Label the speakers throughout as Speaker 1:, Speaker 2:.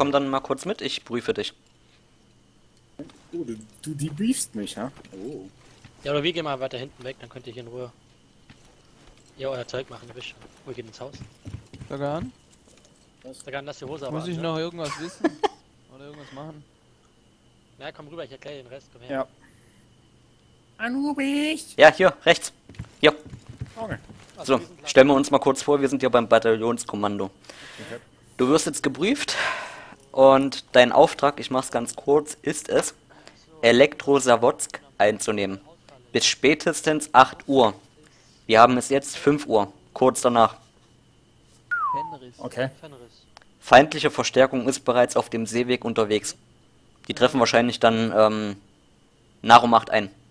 Speaker 1: komm dann mal kurz mit, ich prüfe dich.
Speaker 2: Oh, du debriefst mich, ha? Oh.
Speaker 3: Ja, oder wir gehen mal weiter hinten weg, dann könnt ihr hier in Ruhe ihr euer Zeug machen, Wisch. Wir gehen ins Haus.
Speaker 4: Sagan?
Speaker 3: Sagan, lass die Hose aber
Speaker 4: Muss
Speaker 3: an,
Speaker 4: ich
Speaker 3: ne?
Speaker 4: noch irgendwas wissen? Oder irgendwas machen?
Speaker 3: Na, komm rüber, ich erkläre den Rest, komm her.
Speaker 2: Ja. Anrufig!
Speaker 1: Ja, hier, rechts. Hier.
Speaker 2: Okay.
Speaker 3: Also,
Speaker 1: So,
Speaker 3: wir sind gleich-
Speaker 1: stellen wir uns mal kurz vor, wir sind hier beim Bataillonskommando.
Speaker 2: Okay.
Speaker 1: Du wirst jetzt gebrieft und dein Auftrag, ich mach's ganz kurz, ist es, Elektrosawodsk einzunehmen. Bis spätestens 8 Uhr. Wir haben es jetzt 5 Uhr, kurz danach.
Speaker 4: Fenris.
Speaker 2: Okay.
Speaker 3: Fenris.
Speaker 1: Feindliche Verstärkung ist bereits auf dem Seeweg unterwegs. Die treffen wahrscheinlich dann nach um 8 ein.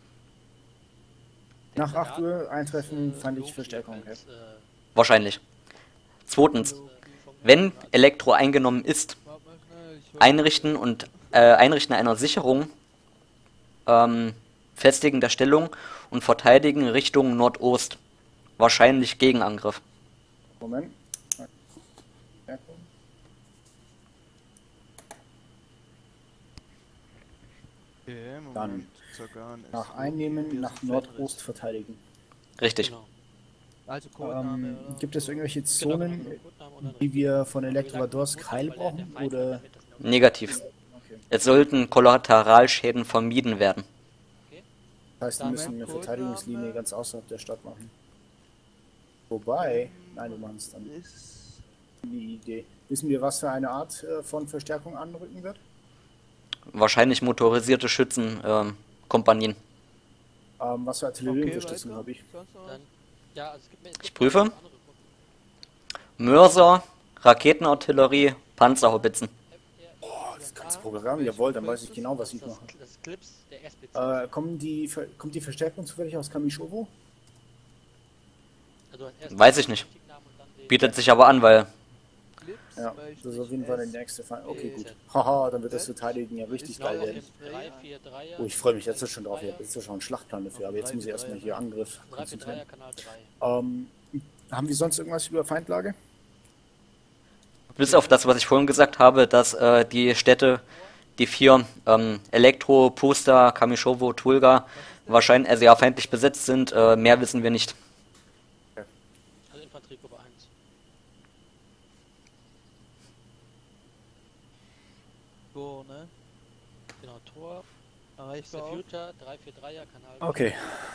Speaker 2: Nach 8 Uhr eintreffen, fand ich Verstärkung. Okay.
Speaker 1: Wahrscheinlich. Zweitens, wenn Elektro eingenommen ist,
Speaker 4: Warte mal schnell, ich
Speaker 1: Einrichten einer Sicherung, Festigen der Stellung und Verteidigen Richtung Nordost. Wahrscheinlich Gegenangriff.
Speaker 2: Moment. Verstärkung.
Speaker 4: Okay, Moment.
Speaker 2: Dann
Speaker 4: Sagan ist
Speaker 2: nach
Speaker 4: so,
Speaker 2: Einnehmen,
Speaker 4: wir
Speaker 2: nach
Speaker 4: sind
Speaker 2: Nordost
Speaker 4: Fenris.
Speaker 2: verteidigen.
Speaker 1: Richtig.
Speaker 3: Genau.
Speaker 4: Also Codename, oder?
Speaker 2: Gibt es irgendwelche
Speaker 3: Genau,
Speaker 2: Zonen,
Speaker 3: Codename und dann
Speaker 2: die wir von
Speaker 3: Wie gesagt,
Speaker 2: Elektrodorsk Heil
Speaker 3: weil der
Speaker 2: brauchen?
Speaker 3: Feind
Speaker 2: Oder?
Speaker 3: damit das nicht
Speaker 1: Negativ.
Speaker 2: Okay.
Speaker 1: Es sollten Kollateralschäden vermieden werden.
Speaker 2: Das heißt, wir müssen eine Verteidigungslinie ganz außerhalb der Stadt machen. Wobei, nein, wir machen es dann.
Speaker 4: Ist
Speaker 2: Die Idee. Wissen wir, was für eine Art von Verstärkung anrücken wird?
Speaker 1: Wahrscheinlich motorisierte Schützenkompanien.
Speaker 2: Was für Artillerieunterstützung habe ich?
Speaker 4: Sonst noch was?
Speaker 3: Dann, ja, also es gibt,
Speaker 1: Ich prüfe.
Speaker 3: andere Gruppen.
Speaker 1: Mörser, Raketenartillerie, Panzerhaubitzen.
Speaker 2: Oh, das ganze Programm, jawohl, dann weiß ich genau, was ich
Speaker 3: Das,
Speaker 2: mache.
Speaker 3: das Clips der SBC.
Speaker 2: Kommt die Verstärkung zufällig aus Kamischowo?
Speaker 3: Also erst
Speaker 1: Weiß ich nicht.
Speaker 3: den Namen und dann den-
Speaker 1: Bietet sich aber an, weil
Speaker 4: Clips
Speaker 2: Ja,
Speaker 4: bei
Speaker 2: das ist auf jeden Fall der
Speaker 4: S.
Speaker 2: nächste Fall. Okay, gut.
Speaker 3: Z.
Speaker 2: Haha, dann wird das Verteidigen ja richtig
Speaker 3: Genau,
Speaker 2: geil
Speaker 3: auf
Speaker 2: werden.
Speaker 3: dem 343er.
Speaker 2: Oh, ich freue mich jetzt schon drauf. Ich habe jetzt schon einen Schlachtplan dafür, aber jetzt muss ich erstmal hier Angriff
Speaker 3: 343er
Speaker 2: konzentrieren.
Speaker 3: Kanal 3.
Speaker 2: Haben wir sonst irgendwas über Feindlage?
Speaker 1: bis auf das, was ich vorhin gesagt habe, dass die Städte, die 4, Elektro, Pusta, Kamischowo, Tulga, wahrscheinlich, also ja, feindlich besetzt sind, mehr wissen wir nicht.
Speaker 3: Also Infanteriegruppe 1.
Speaker 4: Tor, ne?
Speaker 3: Genau, Tor. Das ist der
Speaker 4: Erreichbar.
Speaker 3: Future 343er Kanal.
Speaker 2: Okay.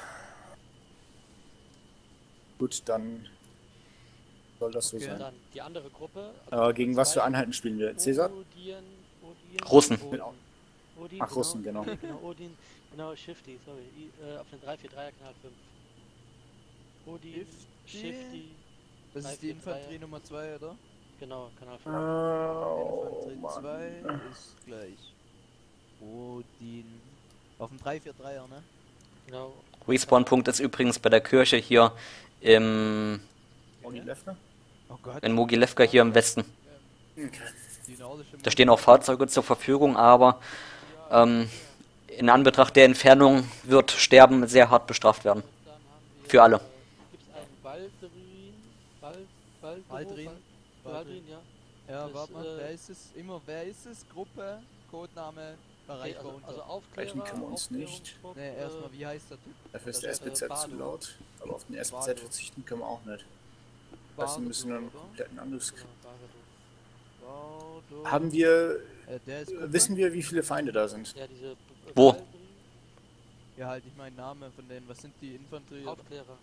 Speaker 2: Gut, dann soll das so
Speaker 4: Okay.
Speaker 3: Und
Speaker 2: sein.
Speaker 3: dann die andere Gruppe.
Speaker 2: Gegen was für Einheiten spielen wir? Cäsar?
Speaker 1: Russen.
Speaker 3: Odin,
Speaker 2: Ach, Russen, genau.
Speaker 3: Genau, Odin, genau, Shifty, sorry. Auf den 343er Kanal 5. Odin, Shifty,
Speaker 4: Das ist die Infanterie Nummer 2, oder?
Speaker 3: genau, Kanal 5.
Speaker 2: Oh,
Speaker 4: Infanterie 2
Speaker 2: Mann.
Speaker 4: ist gleich. Odin. Auf dem 343er, ne?
Speaker 3: Genau.
Speaker 1: Respawn-Punkt ist übrigens bei der Kirche hier im,
Speaker 2: Und die Lefner?
Speaker 4: Oh Gott.
Speaker 1: in Mogilewka hier im Westen.
Speaker 4: Die nordische
Speaker 1: Da stehen auch Fahrzeuge zur Verfügung, aber in Anbetracht der Entfernung wird Sterben sehr hart bestraft werden.
Speaker 3: Dann haben wir,
Speaker 1: Für alle.
Speaker 3: Gibt es einen Baldrin,
Speaker 4: Baldrin.
Speaker 3: Baldrin, ja.
Speaker 4: Ja,
Speaker 3: das,
Speaker 4: warte mal, wer ist es? Gruppe, Codename,
Speaker 3: Okay,
Speaker 4: erreichbar
Speaker 3: also
Speaker 4: unter.
Speaker 3: Aufklärer,
Speaker 2: Sprechen können wir uns nicht.
Speaker 3: Aufklärungstrupp,
Speaker 4: Ne, erstmal, wie heißt der Typ?
Speaker 2: Dafür ist
Speaker 3: Das
Speaker 2: der
Speaker 3: ist,
Speaker 2: SPZ zu
Speaker 3: Bardo.
Speaker 2: laut. Aber auf den SPZ
Speaker 4: Bardo.
Speaker 2: verzichten können wir auch nicht.
Speaker 4: Bardo,
Speaker 2: Das müssen wir einen
Speaker 4: oder?
Speaker 2: kompletten Angriffskrieg.
Speaker 3: Genau, Bardo.
Speaker 4: Bardo.
Speaker 2: Haben wir,
Speaker 4: Der ist Gruppe?
Speaker 2: wissen wir, wie viele Feinde da sind?
Speaker 3: Ja, diese
Speaker 1: Wo?
Speaker 3: Baldrin,
Speaker 4: Ja, halt nicht mein Name von denen. Was sind die Infanterie?
Speaker 3: Aufklärer.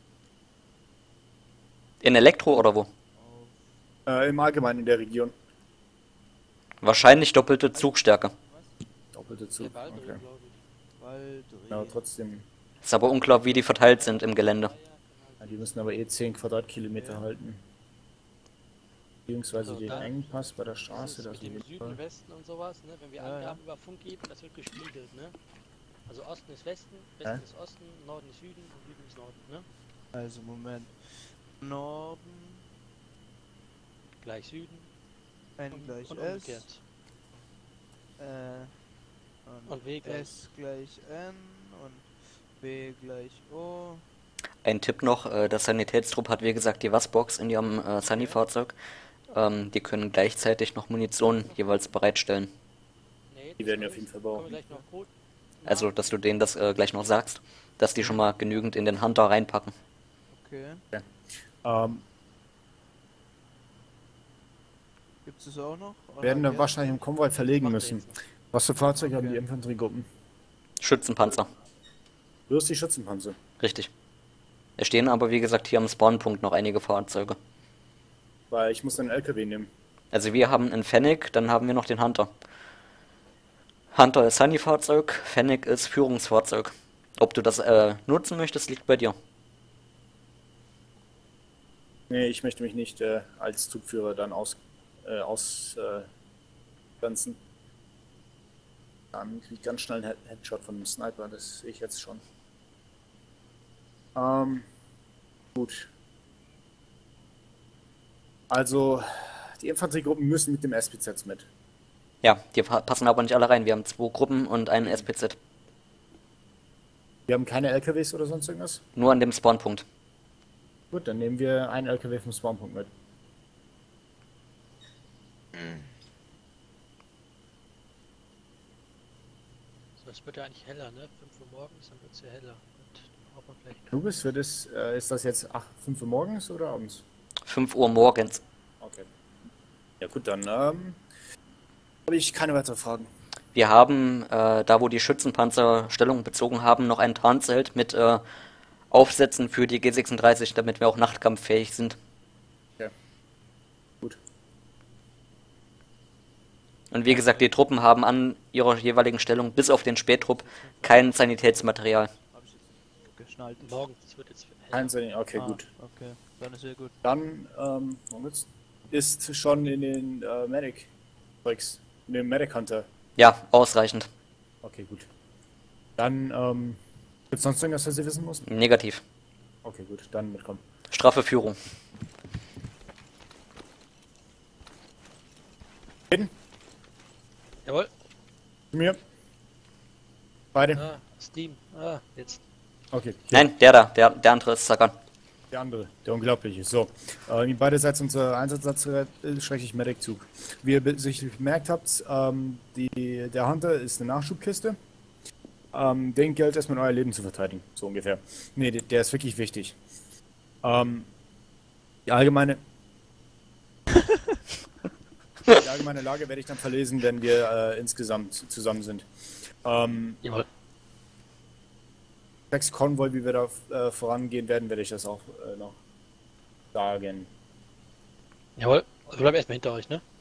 Speaker 1: In Elektro oder wo?
Speaker 2: Im Allgemeinen in der Region.
Speaker 1: Wahrscheinlich doppelte Zugstärke.
Speaker 2: Doppelte
Speaker 3: Der
Speaker 2: Zug.
Speaker 3: Baldrin,
Speaker 2: Okay.
Speaker 3: glaube ich.
Speaker 4: Baldrin.
Speaker 2: Ja, trotzdem.
Speaker 1: Ist aber unklar, wie die verteilt sind im Gelände.
Speaker 2: Ja, die müssen aber 10 Quadratkilometer
Speaker 4: Ja.
Speaker 2: halten. Beziehungsweise
Speaker 3: Also
Speaker 2: den
Speaker 3: dann-
Speaker 2: Engpass bei der
Speaker 3: Das
Speaker 2: Straße.
Speaker 3: ist
Speaker 2: Das
Speaker 3: mit dem
Speaker 2: ist
Speaker 3: Süden, Westen und sowas, ne? Wenn wir
Speaker 4: Ja, ja.
Speaker 3: Angaben über Funk geben, das wird gespiegelt, ne? Also Osten ist Westen, Westen ist Osten, Norden ist Süden und Süden ist Norden, ne?
Speaker 4: Also, Moment. Norden,
Speaker 3: Gleich Süden
Speaker 4: N gleich
Speaker 3: und
Speaker 4: S.
Speaker 3: umgekehrt. Und W gleich.
Speaker 4: S gleich N und B gleich O.
Speaker 1: Ein Tipp noch, der Sanitätstrupp hat wie gesagt die Wassbox in ihrem Sunny-Fahrzeug. Die können gleichzeitig noch Munition jeweils bereitstellen.
Speaker 3: Nee,
Speaker 2: Die
Speaker 3: das
Speaker 2: werden wir
Speaker 3: können
Speaker 2: auf jeden Fall
Speaker 3: können wir
Speaker 2: brauchen.
Speaker 3: gleich noch gut.
Speaker 1: Also, dass du denen das gleich noch sagst, dass die schon mal genügend in den Hunter reinpacken.
Speaker 4: Okay.
Speaker 2: Ähm,
Speaker 4: Gibt es auch noch? Oder
Speaker 2: werden wir
Speaker 4: jetzt?
Speaker 2: wahrscheinlich im Konvoi verlegen
Speaker 3: Macht
Speaker 2: müssen.
Speaker 3: jetzt noch.
Speaker 2: Was für Fahrzeuge haben
Speaker 4: Okay.
Speaker 2: die Infanteriegruppen?
Speaker 1: Schützenpanzer,
Speaker 2: Bloß die Schützenpanzer.
Speaker 1: richtig. Es stehen aber, wie gesagt, hier am Spawnpunkt noch einige Fahrzeuge.
Speaker 2: Weil ich muss einen LKW nehmen.
Speaker 1: Also wir haben einen Fennec, dann haben wir noch den Hunter. Hunter ist Sunny-Fahrzeug, Fennec ist Führungsfahrzeug. Ob du das nutzen möchtest, liegt bei dir.
Speaker 2: Nee, ich möchte mich nicht als Zugführer dann ausgrenzen. Dann krieg ich ganz schnell einen Headshot von dem Sniper, das sehe ich jetzt schon. Gut. Also, die Infanteriegruppen müssen mit dem SPZ mit.
Speaker 1: Ja, die passen aber nicht alle rein. Wir haben 2 Gruppen und einen SPZ.
Speaker 2: Wir haben keine LKWs oder sonst irgendwas.
Speaker 1: Nur an dem Spawnpunkt.
Speaker 2: Gut, dann nehmen wir einen LKW vom Spawnpunkt mit.
Speaker 3: So, es wird ja eigentlich heller, ne? 5 Uhr morgens, dann wird es ja heller. Und dann braucht man vielleicht.
Speaker 2: Nubis, ist das jetzt 5 Uhr morgens oder abends?
Speaker 1: 5 Uhr morgens.
Speaker 2: Okay. Ja gut, dann habe ich keine weiteren Fragen.
Speaker 1: Wir haben, da wo die Schützenpanzer Stellung bezogen haben, noch ein Tarnzelt mit Aufsätzen für die G36, damit wir auch nachtkampffähig sind.
Speaker 2: Okay. Gut.
Speaker 1: Und wie gesagt, die Truppen haben an ihrer jeweiligen Stellung, bis auf den Spättrupp, kein Sanitätsmaterial.
Speaker 4: Hab ich jetzt geschnallt.
Speaker 3: Morgens, es wird jetzt heller.
Speaker 2: Einsehen, okay, gut.
Speaker 4: Okay, dann ist ja gut.
Speaker 2: Dann, Moment, ist schon in den Medic-Zeugs, in dem Medic Hunter.
Speaker 1: Ja, ausreichend.
Speaker 2: Okay, gut. Dann, gibt's sonst irgendwas, was Sie wissen muss?
Speaker 1: Negativ.
Speaker 2: Okay, gut, dann mitkommen.
Speaker 1: Straffe Führung.
Speaker 2: Hin,
Speaker 3: Jawohl.
Speaker 2: zu mir. Beide.
Speaker 3: Ah, Steam. Ah, jetzt.
Speaker 2: Okay.
Speaker 1: Nein, der andere ist Sagan.
Speaker 2: Der andere, der Unglaubliche. So, beide seid unser Einsatzsatz schrecklich Medic-Zug. Wie ihr sicherlich bemerkt habt, der Hunter ist eine Nachschubkiste. Den gilt erstmal euer Leben zu verteidigen, so ungefähr. Nee, der ist wirklich wichtig. Die allgemeine Lage werde ich dann verlesen, wenn wir insgesamt zusammen sind.
Speaker 3: Jawohl.
Speaker 2: 6 Konvoi, wie wir da vorangehen werden, werde ich das auch noch sagen.
Speaker 3: Jawohl. Also wir bleiben erstmal hinter euch, ne?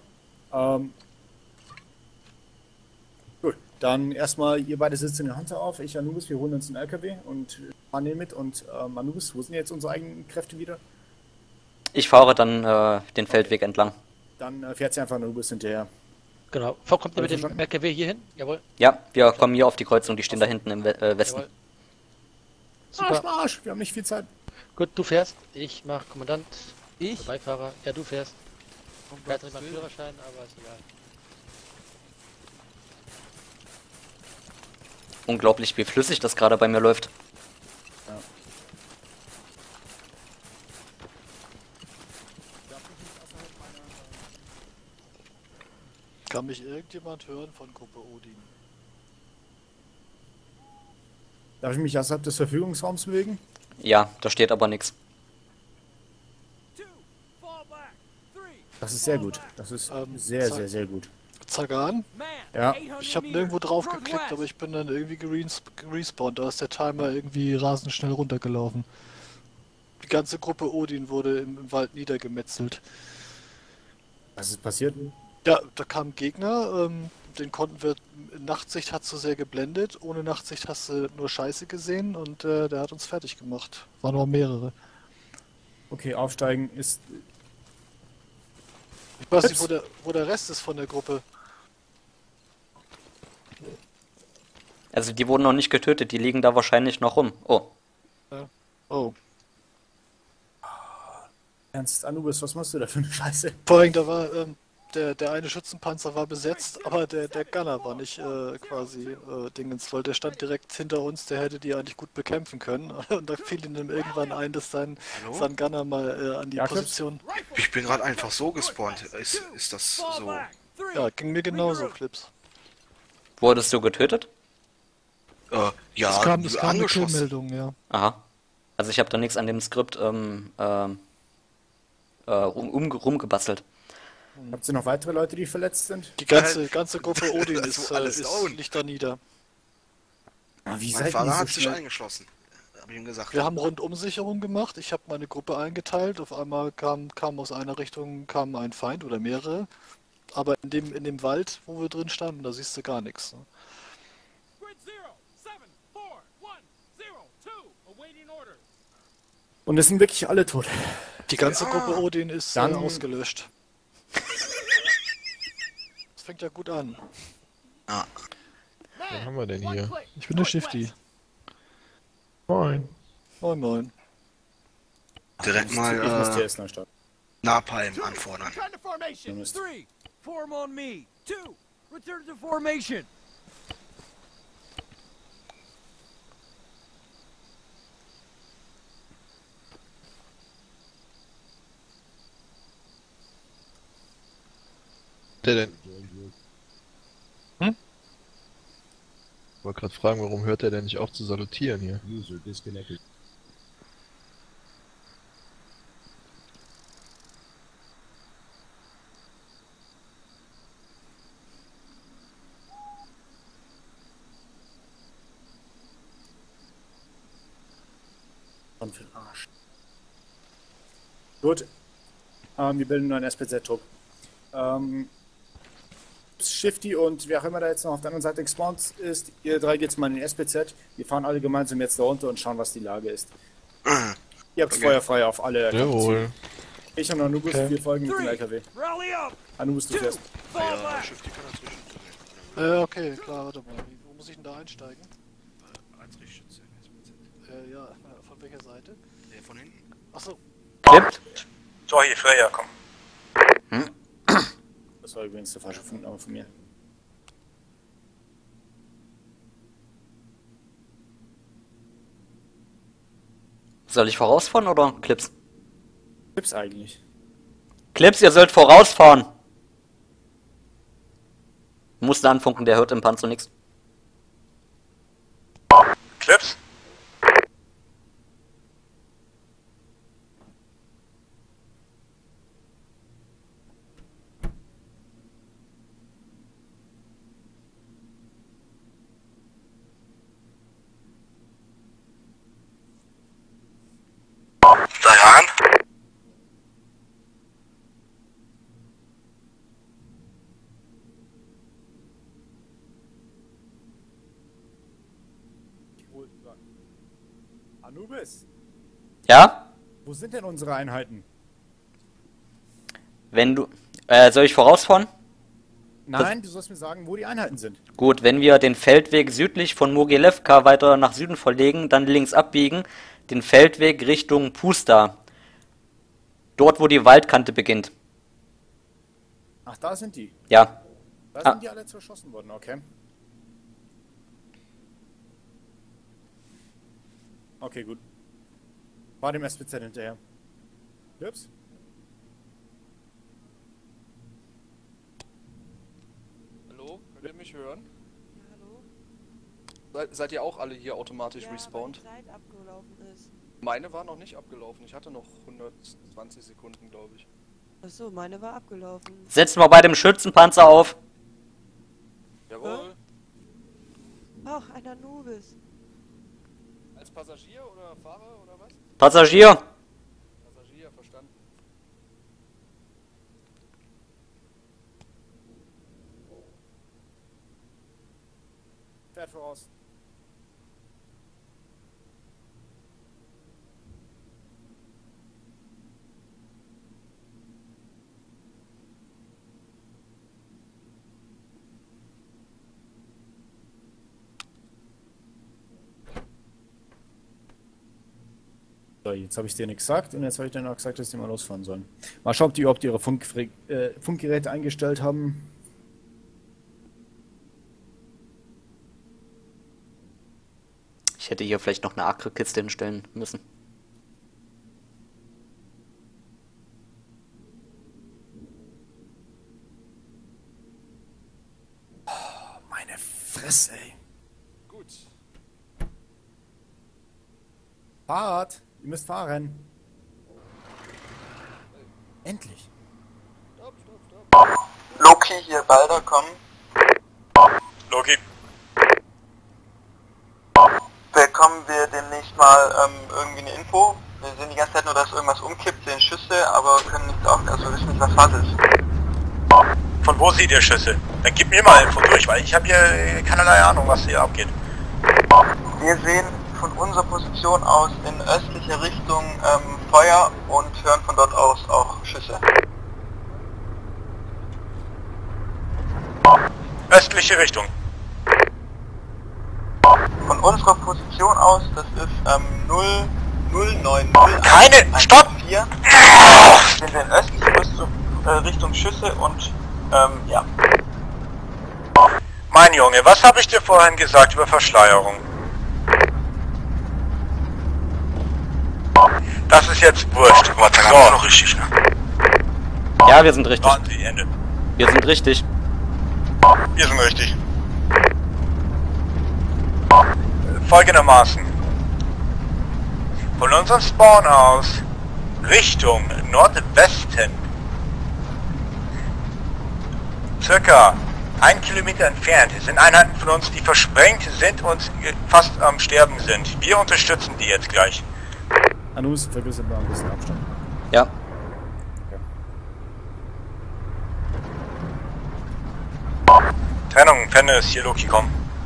Speaker 2: Gut, dann erstmal, ihr beide sitzen den Hunter auf, ich Anubis, wir holen uns einen LKW und fahren den mit. Und Anubis, wo sind jetzt unsere eigenen Kräfte wieder?
Speaker 1: Ich fahre dann den Feldweg entlang.
Speaker 2: Dann fährt sie einfach Anubis hinterher.
Speaker 3: Genau. Kommt ihr mit dem
Speaker 2: Verstanden?
Speaker 3: LKW hier hin? Jawohl.
Speaker 1: Ja, wir kommen hier auf die Kreuzung, die stehen da hinten im Westen.
Speaker 3: Jawohl.
Speaker 2: Marsch,
Speaker 3: Super.
Speaker 2: Marsch, wir haben nicht viel Zeit.
Speaker 3: Gut, du fährst. Ich mach Kommandant.
Speaker 4: Ich?
Speaker 3: Beifahrer. Ja, du fährst.
Speaker 4: Um
Speaker 3: Ich weiß nicht
Speaker 4: Gottes
Speaker 3: meinen
Speaker 4: Willen.
Speaker 3: Führerschein, aber ist egal.
Speaker 1: Unglaublich, wie flüssig das gerade bei mir läuft.
Speaker 5: Kann mich irgendjemand hören von Gruppe Odin?
Speaker 2: Darf ich mich außerhalb des Verfügungsraums bewegen?
Speaker 1: Ja, da steht aber nichts.
Speaker 2: Das ist sehr gut. Das ist sehr, sehr, sehr gut.
Speaker 5: Zagan?
Speaker 2: Ja,
Speaker 5: Ich habe nirgendwo drauf geklickt, aber ich bin dann irgendwie gerespawnt. Da ist der Timer irgendwie rasend schnell runtergelaufen. Die ganze Gruppe Odin wurde im Wald niedergemetzelt.
Speaker 2: was ist passiert?
Speaker 5: Ja, da kamen Gegner, den konnten wir, Nachtsicht hat so sehr geblendet, ohne Nachtsicht hast du nur Scheiße gesehen und der hat uns fertig gemacht. Waren noch mehrere.
Speaker 2: Okay, aufsteigen ist...
Speaker 5: Ich weiß nicht, wo der Rest ist von der Gruppe.
Speaker 1: Also die wurden noch nicht getötet, die liegen da wahrscheinlich noch rum. Oh,
Speaker 5: Oh,
Speaker 2: Ernst, Anubis, was machst du da für eine Scheiße?
Speaker 5: vor allem da war, der eine Schützenpanzer war besetzt, aber der Gunner war nicht quasi Dingens, weil der stand direkt hinter uns, der hätte die eigentlich gut bekämpfen können. Und da fiel ihm dann irgendwann ein, dass sein Gunner mal an die
Speaker 2: Ja, Clips?
Speaker 5: Position.
Speaker 6: Ich bin gerade einfach so gespawnt. Ist das so?
Speaker 5: Ja, ging mir genauso, Clips.
Speaker 1: Wurdest du getötet?
Speaker 6: Ja,
Speaker 5: Es kam eine
Speaker 6: angeschossen.
Speaker 5: Killmeldung, ja.
Speaker 1: Aha. Also ich habe da nichts an dem Skript rumgebastelt.
Speaker 2: Habt ihr noch weitere Leute, die verletzt sind?
Speaker 5: Die ganze Gruppe Odin
Speaker 6: Das
Speaker 5: ist,
Speaker 6: war alles down.
Speaker 5: liegt da nieder.
Speaker 2: Wie
Speaker 6: Mein Fahrer hat sich eingeschlossen. Hab ich ihm gesagt.
Speaker 5: Wir haben Rundumsicherung gemacht. Ich habe meine Gruppe eingeteilt. Auf einmal kam aus einer Richtung ein Feind oder mehrere. Aber in dem Wald, wo wir drin standen, da siehst du gar nichts. Ne?
Speaker 2: Und es sind wirklich alle tot.
Speaker 5: Die ganze Gruppe Odin ist
Speaker 2: Dann-
Speaker 5: ausgelöscht. Das fängt ja gut an.
Speaker 7: Wen haben wir denn hier?
Speaker 5: Ich bin der Shifty.
Speaker 7: Moin.
Speaker 5: Moin moin.
Speaker 6: Direkt
Speaker 2: Ich muss
Speaker 6: mal
Speaker 2: TS neu starten.
Speaker 6: Napalm anfordern.
Speaker 2: Ihr müsst.
Speaker 8: 3, form on me. 2, return to formation.
Speaker 7: Der denn?
Speaker 5: Hm?
Speaker 7: Ich wollte gerade fragen, warum hört er denn nicht auf zu salutieren hier?
Speaker 2: Und für den Arsch. Gut. Wir bilden einen SPZ-Trupp. Shifty und wer auch immer da jetzt noch auf der anderen Seite gespawnt ist, ihr drei geht's mal in den SPZ. Wir fahren alle gemeinsam jetzt da runter und schauen, was die Lage ist. Ihr habt Feuer frei auf alle.
Speaker 7: Jawohl.
Speaker 2: Ich und Anubis, wir folgen mit dem
Speaker 8: 3,
Speaker 2: LKW.
Speaker 8: rally up.
Speaker 2: Anubis, du
Speaker 8: 2,
Speaker 2: fährst.
Speaker 8: fall back.
Speaker 6: Shifty kann dazwischen.
Speaker 5: Okay, klar, warte mal. Wo muss ich denn da einsteigen?
Speaker 6: Als Richtschütze.
Speaker 5: Ja, von welcher Seite?
Speaker 6: Von hinten.
Speaker 5: Achso,
Speaker 1: Klippt.
Speaker 9: So, hier, früher, komm.
Speaker 2: Das war übrigens der falsche Funkname von mir.
Speaker 1: Soll ich vorausfahren oder Clips?
Speaker 2: Tipps eigentlich.
Speaker 1: Clips, ihr sollt vorausfahren. Musst du anfunken, der hört im Panzer nichts.
Speaker 9: Clips? Dayan?
Speaker 2: Anubis,
Speaker 1: Ja?
Speaker 2: wo sind denn unsere Einheiten?
Speaker 1: Wenn du... soll ich vorausfahren?
Speaker 2: Nein, du sollst mir sagen, wo die Einheiten sind.
Speaker 1: Gut, wenn wir den Feldweg südlich von Mogilewka weiter nach Süden verlegen, dann links abbiegen, den Feldweg Richtung Pusta. Dort, wo die Waldkante beginnt.
Speaker 2: Ach, da sind die.
Speaker 1: Ja.
Speaker 2: Da
Speaker 1: Ah.
Speaker 2: sind die alle zerschossen worden, okay. Okay, gut. War dem SPZ hinterher. Ups.
Speaker 10: Hallo, könnt ihr mich hören? Seid ihr auch alle hier automatisch respawned?
Speaker 11: Zeit abgelaufen ist.
Speaker 10: Meine war noch nicht abgelaufen. Ich hatte noch 120 Sekunden, glaube ich.
Speaker 11: Achso, meine war abgelaufen.
Speaker 1: Setzen wir bei dem Schützenpanzer auf.
Speaker 10: Jawohl.
Speaker 11: Ach, ein Anubis.
Speaker 10: Als Passagier oder Fahrer oder was?
Speaker 1: Passagier.
Speaker 10: Passagier, verstanden.
Speaker 2: Fährt voraus. So, jetzt habe ich dir nichts gesagt und jetzt habe ich denen auch gesagt, dass die mal losfahren sollen. Mal schauen, ob die überhaupt ihre Funkgeräte eingestellt haben.
Speaker 1: Ich hätte hier vielleicht noch eine Agrokiste hinstellen müssen.
Speaker 2: Oh, meine Fresse, ey.
Speaker 10: Gut.
Speaker 2: Fahrt! Ihr müsst fahren. Endlich.
Speaker 10: Stopp, stopp, stopp.
Speaker 9: Loki, hier Balder, komm.
Speaker 6: Loki.
Speaker 9: Bekommen wir demnächst mal irgendwie eine Info? Wir sehen die ganze Zeit nur, dass irgendwas umkippt, sehen Schüsse, aber können nicht auch, also wissen nicht, was Phase ist.
Speaker 6: Von wo seht ihr Schüsse? Dann gib mir mal Info durch, weil ich habe hier keinerlei Ahnung, was hier abgeht.
Speaker 9: Wir sehen von unserer Position aus in östliche Richtung Feuer und hören von dort aus auch Schüsse.
Speaker 6: Östliche Richtung.
Speaker 9: Von unserer Position aus, das ist 090.
Speaker 6: Keine! Stopp!
Speaker 9: 4. Sind wir in östliche Richtung Schüsse und ja.
Speaker 6: Mein Junge, was habe ich dir vorhin gesagt über Verschleierung? Das ist jetzt wurscht.
Speaker 9: Gott sei Dank
Speaker 6: So.
Speaker 9: ist noch richtig, ne?
Speaker 1: Ja, wir sind richtig.
Speaker 6: Warten Sie, Ende.
Speaker 1: Wir sind richtig.
Speaker 6: Wir sind richtig. Folgendermaßen. Von unserem Spawn aus Richtung Nordwesten, circa 1 Kilometer entfernt, sind Einheiten von uns, die versprengt sind und fast am Sterben sind. Wir unterstützen die jetzt gleich.
Speaker 2: Anus, vergrößert mal ein bisschen Abstand.
Speaker 1: Ja.
Speaker 6: Trennung, Fenne, hier Loki, komm.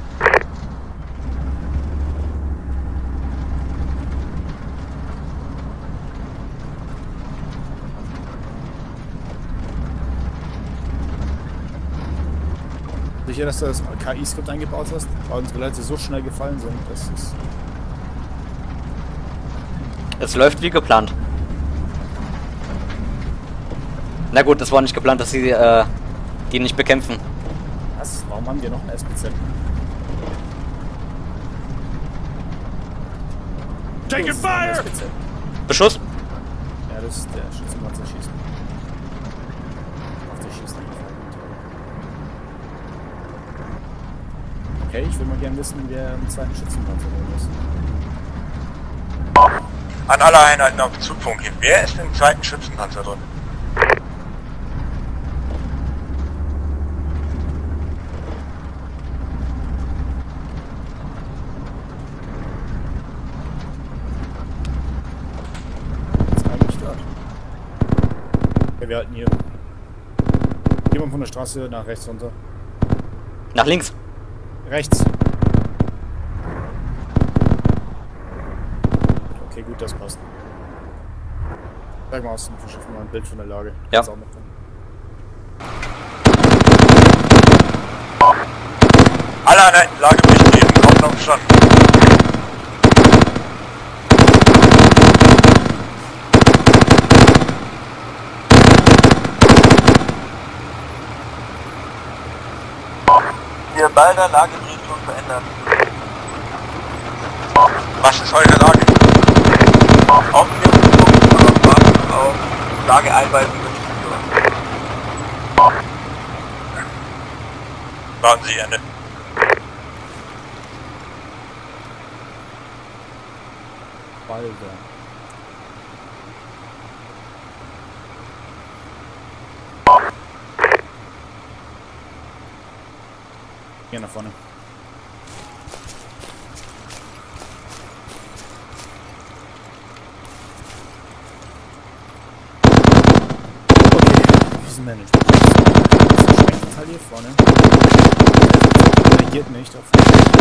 Speaker 2: Sicher, dass du das KI-Skript eingebaut hast, weil unsere Leute so schnell gefallen sind, dass es...
Speaker 1: Es läuft wie geplant. Na gut, es war nicht geplant, dass sie die nicht bekämpfen.
Speaker 2: Was? Warum haben wir noch einen SPZ?
Speaker 8: Taking fire!
Speaker 2: SPZ.
Speaker 1: Beschuss?
Speaker 2: Ja, das ist der Schützenpanzer schießt. Auf der schießt okay, ich will mal gerne wissen, wer im zweiten Schützenpanzer drin ist.
Speaker 6: An alle Einheiten auf Zugpunkt. Wer ist im zweiten Schützenpanzer drin?
Speaker 2: Jetzt eigentlich dort. Okay, wir halten hier. Jemand von der Straße nach rechts runter.
Speaker 1: Nach links.
Speaker 2: Rechts. Okay, gut, das passt. Zeig mal aus, verschaffen wir mal ein Bild von der Lage.
Speaker 1: Ja.
Speaker 2: Ist auch noch drin.
Speaker 6: Alle Einheiten, Lagebericht geben, kommt auf Stand.
Speaker 9: Wir Balder Lagerichtung verändert.
Speaker 6: Was ist eure Lage?
Speaker 9: Aufklärung auf Lageeinweisung durchzuführen.
Speaker 6: Warten Sie, Ende.
Speaker 2: Balder. Hier nach vorne. Okay, Krisenmanagement. Das ist ein Teil hier vorne. Reagiert nicht auf.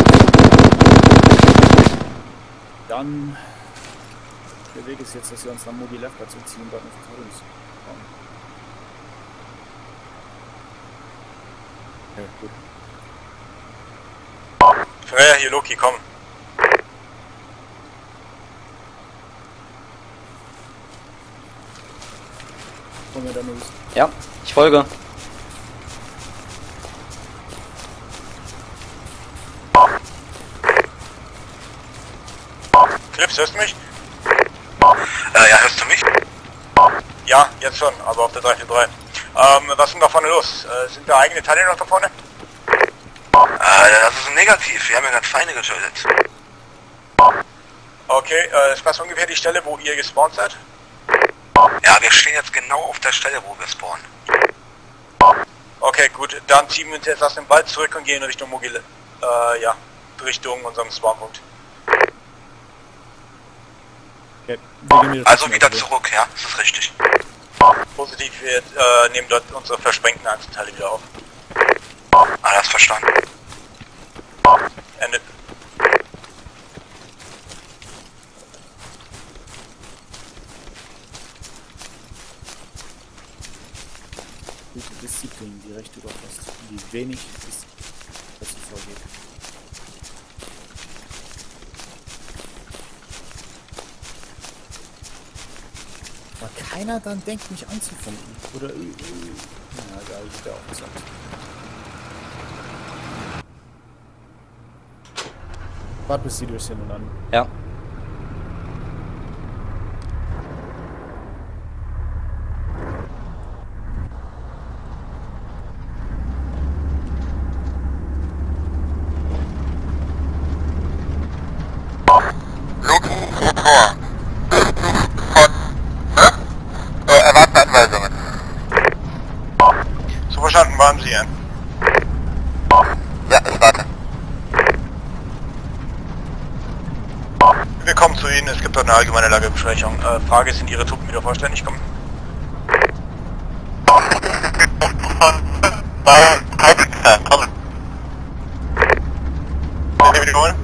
Speaker 2: Dann der Weg ist jetzt, dass wir uns nach Mobi Left zurückziehen und dort eine Verteidigungsraum. Ja, gut.
Speaker 6: Freya, hier Loki, komm.
Speaker 2: Von mir dann los.
Speaker 1: Ja, ich folge.
Speaker 6: Clips, hörst du mich? Ja, hörst du mich? Ja, jetzt schon, aber auf der 343. Was ist denn da vorne los? Sind da eigene Teile noch da vorne? Das ist negativ. Wir haben ja gerade Feinde getötet. Okay, ist das ungefähr die Stelle, wo ihr gespawnt seid? Ja, wir stehen jetzt genau auf der Stelle, wo wir spawnen. Okay, gut, dann ziehen wir uns jetzt aus dem Wald zurück und gehen Richtung Mogile. Ja, Richtung unserem Spawnpunkt.
Speaker 2: Okay, wir gehen
Speaker 6: Also wieder zurück, ja, das ist richtig. Positiv, wir nehmen dort unsere versprengten Einzelteile wieder auf. Alles verstanden. Ende.
Speaker 2: Gute Disziplin, die recht überfasst. Wie wenig ist, was sie vorgeht. Aber keiner dann denkt, mich anzufunken. Oder ja, da habe ich ja auch gesagt. Warte, bis sie durch sind und dann.
Speaker 1: Ja.
Speaker 6: Erwarten Anweisungen. So verstanden, waren Sie, ja? Ja, ich warte. Wir kommen zu Ihnen, es gibt dort eine allgemeine Lagebesprechung. Frage, sind Ihre Truppen wieder vollständig kommen? Wiederholen?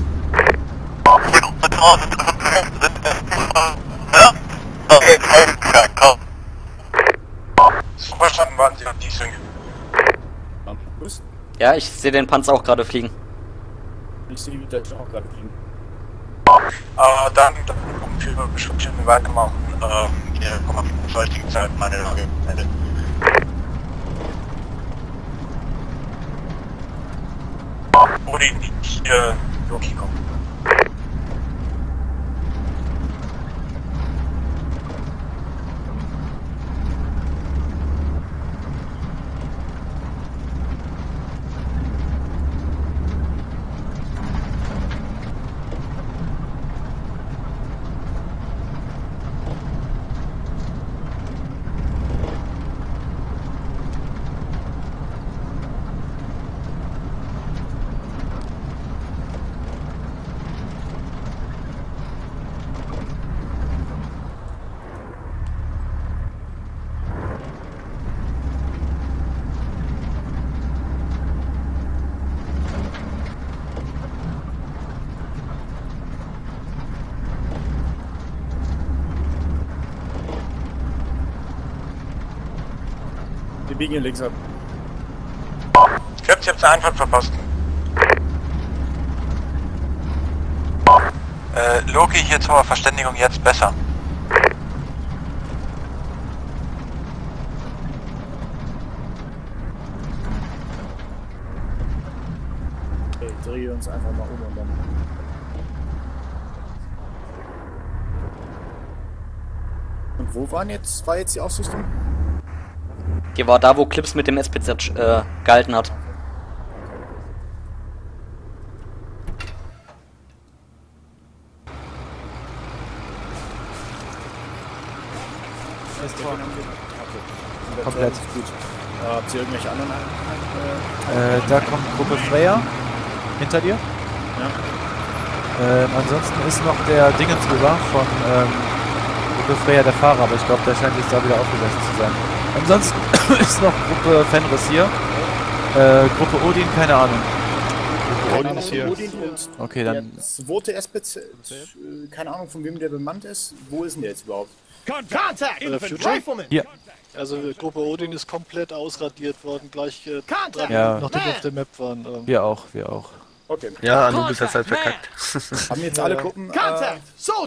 Speaker 6: So verstanden, warten Sie auf die Sync.
Speaker 1: Ja, ich sehe den Panzer auch gerade fliegen.
Speaker 2: Ich sehe die Deutschen auch gerade fliegen.
Speaker 6: Dann für Beschützung weitermachen. Wir kommen auf die heutige Zeit, meine Lage. Ende. Wo die Loki kommen.
Speaker 2: Wir biegen hier links ab.
Speaker 6: Ich hab's jetzt eine Antwort verpasst. Loki hier zur Verständigung jetzt besser.
Speaker 2: Okay, drehe uns einfach mal um und dann. Und wo war jetzt die Ausrüstung?
Speaker 1: Die war da, wo Clips mit dem SPZ gehalten hat.
Speaker 4: Komplett.
Speaker 2: Gut. Habt ihr irgendwelche anderen
Speaker 4: Da kommt Gruppe Freya hinter dir.
Speaker 2: Ja.
Speaker 4: Ansonsten ist noch der Dingens rüber von Gruppe Freya der Fahrer, aber ich glaube, der scheint jetzt da wieder aufgesessen zu sein. Ansonsten ist noch Gruppe Fenris hier. Gruppe Odin, keine Ahnung.
Speaker 2: Gruppe Odin ist hier.
Speaker 4: Okay, dann.
Speaker 2: Der zweite SPZ, keine Ahnung von wem der bemannt ist. Wo ist denn der jetzt überhaupt?
Speaker 5: Contact! Rifleman!
Speaker 4: Hier.
Speaker 5: Also Gruppe Odin ist komplett ausradiert worden, gleich 3
Speaker 4: Ja.
Speaker 5: Minuten nachdem wir auf der Map waren.
Speaker 4: Wir auch, wir auch.
Speaker 2: Okay.
Speaker 12: Ja, Anubis hat halt verkackt.
Speaker 2: Haben jetzt alle Gruppen
Speaker 5: Contact! Soldier!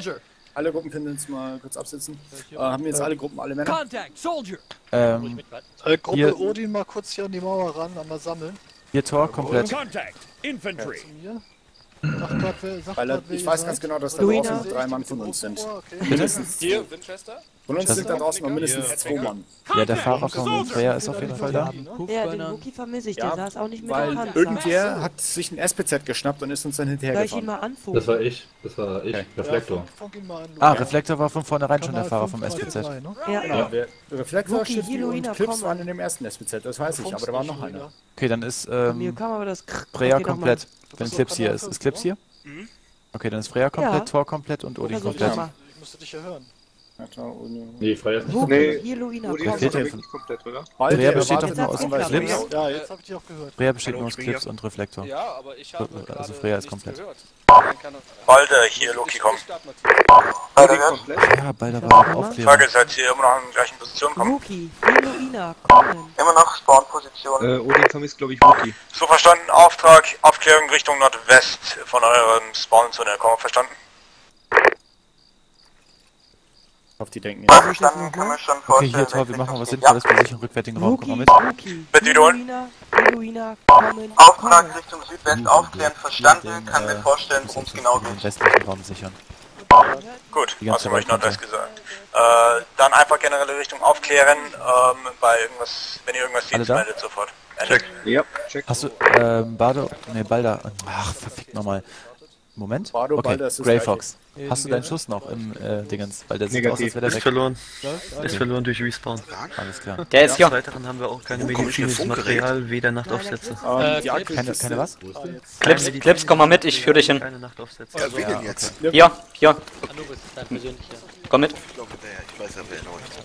Speaker 2: Alle Gruppen können uns mal kurz absitzen. Haben jetzt alle Gruppen, alle Männer?
Speaker 8: Contact, soldier!
Speaker 5: Gruppe
Speaker 4: Hier-
Speaker 5: Odin mal kurz hier an die Mauer ran, einmal sammeln.
Speaker 4: Hier Tor komplett.
Speaker 8: Contact, infantry!
Speaker 5: Zu mir. Sag grad,
Speaker 2: Weil ich weiß ganz genau, dass da
Speaker 11: Luina.
Speaker 2: draußen 3 Mann von uns sind.
Speaker 5: Okay.
Speaker 2: Mindestens.
Speaker 10: Hier, Winchester?
Speaker 2: Von uns
Speaker 4: Das-
Speaker 2: sind da draußen noch mindestens 2 Mann.
Speaker 4: Ja, der Fahrer von Freya ist auf jeden Fall da.
Speaker 11: Ja, den Wookie vermisse ich, der
Speaker 2: Ja,
Speaker 11: saß auch nicht mit
Speaker 2: Weil
Speaker 11: dem Panzer.
Speaker 2: irgendwer hat sich ein SPZ geschnappt und ist uns dann
Speaker 11: Soll ich ihn
Speaker 2: hinterhergefahren.
Speaker 11: mal anfunken?
Speaker 12: Das war ich.
Speaker 2: Okay.
Speaker 12: Reflektor.
Speaker 5: Funk ihn mal an,
Speaker 4: Ah,
Speaker 5: Luina.
Speaker 4: Reflektor war von vornherein schon der
Speaker 5: Kanal
Speaker 4: Fahrer vom
Speaker 5: 5,
Speaker 4: SPZ.
Speaker 5: 3, ne?
Speaker 11: Ja,
Speaker 2: Genau, der Reflektor,
Speaker 11: Wookie,
Speaker 2: Shifty und
Speaker 11: Luina,
Speaker 2: Clips
Speaker 11: komm.
Speaker 2: waren in dem ersten SPZ, das weiß ich, aber da war noch einer.
Speaker 4: Okay, dann ist
Speaker 11: Mir kam aber das
Speaker 4: Freya
Speaker 11: Okay,
Speaker 4: komplett. Wenn
Speaker 5: bist
Speaker 4: Clips
Speaker 5: auf
Speaker 4: hier
Speaker 5: Kanal
Speaker 4: ist.
Speaker 5: 5,
Speaker 4: Ist Clips hier?
Speaker 5: Mhm.
Speaker 4: Okay, dann ist Freya komplett,
Speaker 11: Ja.
Speaker 4: Tor komplett und Odin
Speaker 11: Versuch
Speaker 4: komplett.
Speaker 11: mal.
Speaker 5: Ich müsste dich ja hören.
Speaker 12: Nee, Freier ist nicht
Speaker 11: Wookie,
Speaker 12: komplett.
Speaker 11: hier Luina,
Speaker 7: Odin
Speaker 11: komm.
Speaker 7: ist
Speaker 4: Fehlt
Speaker 7: aber
Speaker 4: hier-
Speaker 7: wirklich komplett, oder?
Speaker 2: Balde
Speaker 4: Freya besteht
Speaker 2: erwartet
Speaker 4: doch nur
Speaker 2: noch
Speaker 4: aus
Speaker 2: Ausweis
Speaker 4: Clips.
Speaker 2: Clips.
Speaker 5: Ja, jetzt habe ich dich auch gehört.
Speaker 4: Freya besteht nur
Speaker 7: Hallo,
Speaker 4: aus
Speaker 7: ich bin
Speaker 4: Clips
Speaker 7: hier.
Speaker 4: und Reflektor.
Speaker 10: Ja, aber ich habe
Speaker 4: Also
Speaker 10: gerade
Speaker 4: Freya ist
Speaker 10: nichts
Speaker 4: komplett.
Speaker 10: gehört. Dann kann er-
Speaker 6: Balde, hier, Loki, komm.
Speaker 9: Weiter gehört?
Speaker 4: Ja, beide waren auf Aufklärung.
Speaker 6: Frage, seid ihr immer noch in der gleichen Position? Komm.
Speaker 11: Wookie, hier Luina, kommen.
Speaker 9: Immer noch Spawn-Position.
Speaker 7: Odin vermisst, glaube ich, Wookie.
Speaker 6: So verstanden, Auftrag, Aufklärung Richtung Nordwest von eurem Spawn-Zone. Komm, verstanden?
Speaker 2: Auf die denken
Speaker 9: Ja,
Speaker 2: ja.
Speaker 9: verstanden, kann man schon
Speaker 4: Okay,
Speaker 9: vorstellen.
Speaker 4: hier Tor, wir
Speaker 9: welche
Speaker 4: machen was
Speaker 9: Richtung
Speaker 4: Sinnvolles, wir sichern rückwärtigen Raum. Komm mal
Speaker 11: Wookie,
Speaker 4: mit.
Speaker 11: Wookie,
Speaker 6: Bitte
Speaker 11: hier
Speaker 6: wiederholen.
Speaker 11: Luina, kommen,
Speaker 9: geht. Auftrag
Speaker 11: kommen.
Speaker 9: Richtung Südwest aufklären, verstanden. Kann mir vorstellen, worum es genau
Speaker 4: Den
Speaker 9: geht.
Speaker 4: westlichen Raum sichern.
Speaker 6: Gut,
Speaker 4: Die ganze
Speaker 6: außerdem habe ich
Speaker 4: Welt
Speaker 6: Nordwest gesagt. Dann einfach generelle Richtung aufklären, bei irgendwas, wenn ihr irgendwas
Speaker 4: Alle
Speaker 6: seht,
Speaker 4: da?
Speaker 6: meldet sofort. Ende.
Speaker 7: Ja, check.
Speaker 4: Hast du, Bardo, ne, Balda, ach, verfickt nochmal. Moment.
Speaker 2: Bardo,
Speaker 4: Okay,
Speaker 2: Balda ist das
Speaker 4: Grey
Speaker 2: Gleiche.
Speaker 4: Fox. Hast du deinen Schuss noch im Dingens? Weil der sieht aus, als
Speaker 7: Negativ.
Speaker 4: wäre der weg.
Speaker 7: verloren. Ist verloren durch Respawn.
Speaker 4: Alles klar.
Speaker 1: Der ist hier.
Speaker 7: Weiteren haben wir auch keine medizinisches Material, weder Nachtaufsätze.
Speaker 2: Die Akku
Speaker 4: Keine was?
Speaker 1: Clips, komm mal mit, ich führe dich hin.
Speaker 7: Keine Nachtaufsätze.
Speaker 12: Ja, wer denn jetzt?
Speaker 1: Hier.
Speaker 3: Anubis ist dein persönlicher.
Speaker 1: Komm mit.
Speaker 12: Ich glaube, der. Ich weiß ja, wer läuft.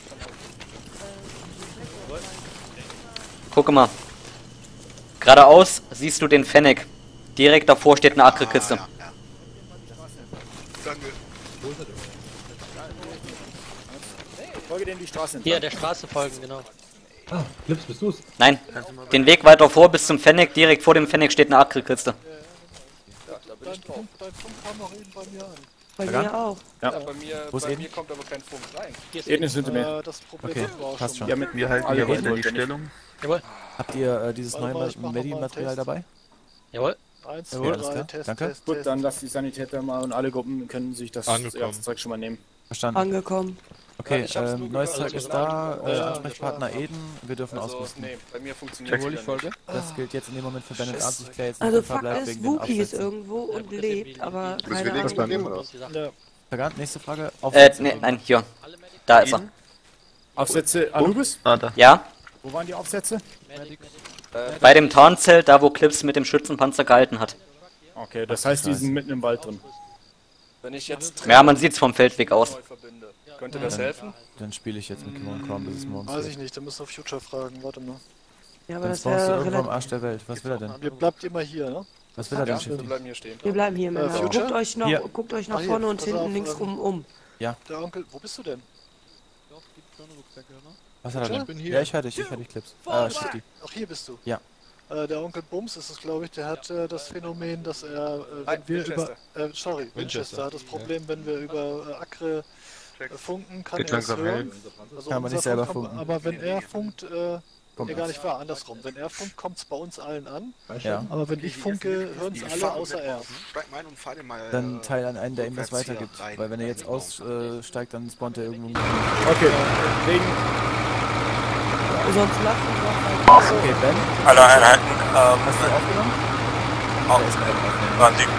Speaker 1: Guck mal. Geradeaus siehst du den Fennec. Direkt davor steht eine Agrikiste.
Speaker 12: Ja. Danke.
Speaker 2: Folge denen die Straße
Speaker 3: Hier,
Speaker 2: entlang.
Speaker 3: der Straße folgen, genau.
Speaker 12: Ah, Clips, bist du's?
Speaker 1: Nein, den Weg weiter vor bis zum Fennec. Direkt vor dem Fennec steht eine Agrikiste.
Speaker 5: Dein Funk kam noch eben bei mir an.
Speaker 11: Bei
Speaker 4: Vergangen?
Speaker 11: mir auch.
Speaker 10: Ja, bei mir,
Speaker 4: Wo ist Eden?
Speaker 10: kommt aber kein Funk rein.
Speaker 3: Hier ist
Speaker 2: Eden ist hinter mir.
Speaker 5: Das Problem
Speaker 4: Okay,
Speaker 5: hatten wir auch
Speaker 4: passt schon.
Speaker 2: Ja, mit
Speaker 7: Wir halten
Speaker 2: alle
Speaker 7: hier
Speaker 2: Gruppen
Speaker 7: weiter die
Speaker 2: wollte nicht.
Speaker 7: Stellung.
Speaker 3: Jawohl,
Speaker 4: Habt ihr dieses
Speaker 5: Warte
Speaker 4: neue
Speaker 5: mal, ich mach noch mal einen
Speaker 4: Medi-Material
Speaker 5: Test.
Speaker 4: dabei?
Speaker 3: jawohl.
Speaker 5: 1,
Speaker 4: Jawohl,
Speaker 5: 2,
Speaker 4: alles
Speaker 5: 3,
Speaker 4: klar.
Speaker 5: Test,
Speaker 4: Danke.
Speaker 5: Test,
Speaker 2: Gut,
Speaker 5: Test.
Speaker 2: dann lasst die Sanitäter mal und alle Gruppen können sich das ganze Zeug schon mal nehmen.
Speaker 4: Verstanden.
Speaker 11: Angekommen.
Speaker 4: Okay,
Speaker 10: Ja, ich hab's nur
Speaker 4: neues
Speaker 10: gehört,
Speaker 4: Zeug ist
Speaker 10: also
Speaker 4: da,
Speaker 10: ja,
Speaker 4: Ansprechpartner Eden, wir dürfen
Speaker 10: Also,
Speaker 4: ausrüsten.
Speaker 10: nee, bei mir funktioniert es nicht.
Speaker 4: Das gilt jetzt in dem Moment für Ben und Arzt, ich kläre jetzt
Speaker 11: Also
Speaker 4: nicht den
Speaker 11: Fakt
Speaker 4: Verbleib
Speaker 11: ist,
Speaker 4: wegen den
Speaker 11: Wookie ist
Speaker 4: Aufsätzen.
Speaker 11: irgendwo und lebt, aber
Speaker 7: wir
Speaker 11: keine
Speaker 7: links beim
Speaker 11: Ahnung.
Speaker 7: oder was?
Speaker 5: Ja.
Speaker 4: Vergangen, nächste Frage. Aufsätze.
Speaker 1: Nee, nein, hier. Da ist er.
Speaker 2: Aufsätze Anubis?
Speaker 7: Ah, da.
Speaker 1: Ja,
Speaker 2: Wo waren die Aufsätze?
Speaker 1: bei dem Tarnzelt, da wo Clips mit dem Schützenpanzer gehalten hat.
Speaker 2: Okay, das heißt, die sind mitten im Wald drin.
Speaker 10: Wenn ich jetzt
Speaker 1: Ja, man sieht's vom Feldweg aus.
Speaker 10: neu verbinde, könnte das helfen?
Speaker 4: Dann spiele ich jetzt mit Kimon Chrome, bis es morgens
Speaker 5: Weiß
Speaker 4: geht.
Speaker 5: ich nicht, da müssen wir Future fragen, warte mal.
Speaker 11: Ja, aber
Speaker 4: Dann
Speaker 11: das
Speaker 4: spawnst du
Speaker 11: wäre
Speaker 4: irgendwo am
Speaker 11: relativ...
Speaker 4: Arsch der Welt. Was will er denn?
Speaker 5: Ihr bleibt immer hier, ne?
Speaker 4: Was will er denn,
Speaker 10: Wir
Speaker 4: Shifty?
Speaker 10: bleiben hier stehen.
Speaker 11: Wir bleiben hier, Männer.
Speaker 5: Future?
Speaker 4: Hier.
Speaker 11: Guckt euch nach
Speaker 5: Ah, hier,
Speaker 11: vorne und
Speaker 5: pass
Speaker 11: hinten
Speaker 5: auf,
Speaker 11: links um.
Speaker 5: Der Onkel, wo bist du denn?
Speaker 4: Was hat er denn?
Speaker 5: Ich bin hier.
Speaker 4: Ja, ich höre dich, Clips. Shifty.
Speaker 5: Ach, hier bist du.
Speaker 4: Ja.
Speaker 5: Der Onkel Bums ist es, glaube ich, der hat das Phänomen, dass er,
Speaker 10: Nein,
Speaker 5: wenn wir über,
Speaker 10: Winchester.
Speaker 5: Winchester hat das Problem, wenn wir über Akre funken, kann
Speaker 7: Geht
Speaker 5: er es
Speaker 7: langsam
Speaker 5: hören. Also
Speaker 4: Kann man
Speaker 5: unser
Speaker 4: nicht selber
Speaker 5: Funk
Speaker 4: funken.
Speaker 5: Aber wenn er funkt,
Speaker 4: Kommt
Speaker 5: gar nicht wahr, andersrum. Wenn er funkt, kommt es bei uns allen an.
Speaker 4: Ja.
Speaker 5: Aber wenn ich funke, hören es alle außer er.
Speaker 12: Steig mal ein und fahr den mal.
Speaker 4: Dann teil an einen, der ihm das
Speaker 12: rückwärts hier
Speaker 4: weitergibt.
Speaker 12: rein.
Speaker 4: Weil wenn er jetzt aussteigt, dann spawnt er irgendwo.
Speaker 2: Okay, wegen
Speaker 11: Sonst lassen wir halt.
Speaker 4: Okay, Ben,
Speaker 6: Alle Einheiten,
Speaker 4: hast du aufgenommen?
Speaker 6: auf,
Speaker 4: Der ist gerade aufnehmen.
Speaker 6: waren Sie.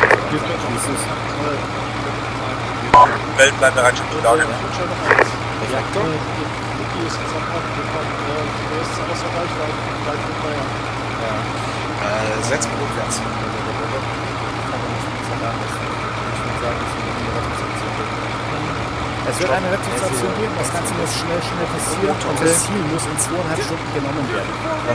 Speaker 6: Welt bleibt bereit schon zu Lage.
Speaker 5: Future noch eins.
Speaker 4: Reaktor?
Speaker 5: Wookie ist jetzt am Abend gekommen. Der ist außer Reichweite. Bleibt mit Bayern.
Speaker 12: Setz mal rückwärts.
Speaker 2: Es wird eine Rettungsaktion geben, das Ganze muss schnell passieren und das Ziel muss in 2,5 Stunden genommen werden.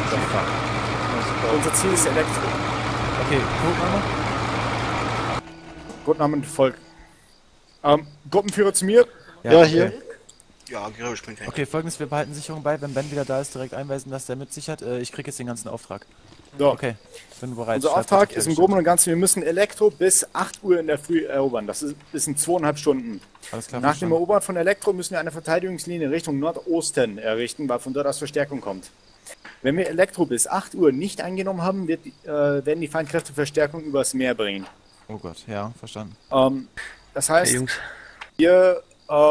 Speaker 2: Unser Ziel ist Elektro.
Speaker 4: Okay, Codename?
Speaker 2: Codename Volk. Gruppenführer zu mir.
Speaker 5: Ja, hier.
Speaker 12: Ja, Gero, springt weg.
Speaker 4: Okay, folgendes, wir behalten Sicherung bei, wenn Ben wieder da ist, direkt einweisen, dass der mitsichert. Ich krieg jetzt den ganzen Auftrag.
Speaker 2: So,
Speaker 4: Okay, bin bereit.
Speaker 2: unser
Speaker 4: Schreib
Speaker 2: Auftrag
Speaker 4: bitte
Speaker 2: ist im
Speaker 4: fertig.
Speaker 2: Groben und Ganzen, wir müssen Elektro bis 8 Uhr in der Früh erobern. Das ist in 2,5 Stunden.
Speaker 4: Alles klar,
Speaker 2: Nach dem
Speaker 4: verstanden.
Speaker 2: Erobern von Elektro müssen wir eine Verteidigungslinie Richtung Nordosten errichten, weil von dort aus Verstärkung kommt. Wenn wir Elektro bis 8 Uhr nicht eingenommen haben, werden die Feindkräfte Verstärkung übers Meer bringen.
Speaker 4: Oh Gott, ja, verstanden.
Speaker 2: Das heißt, wir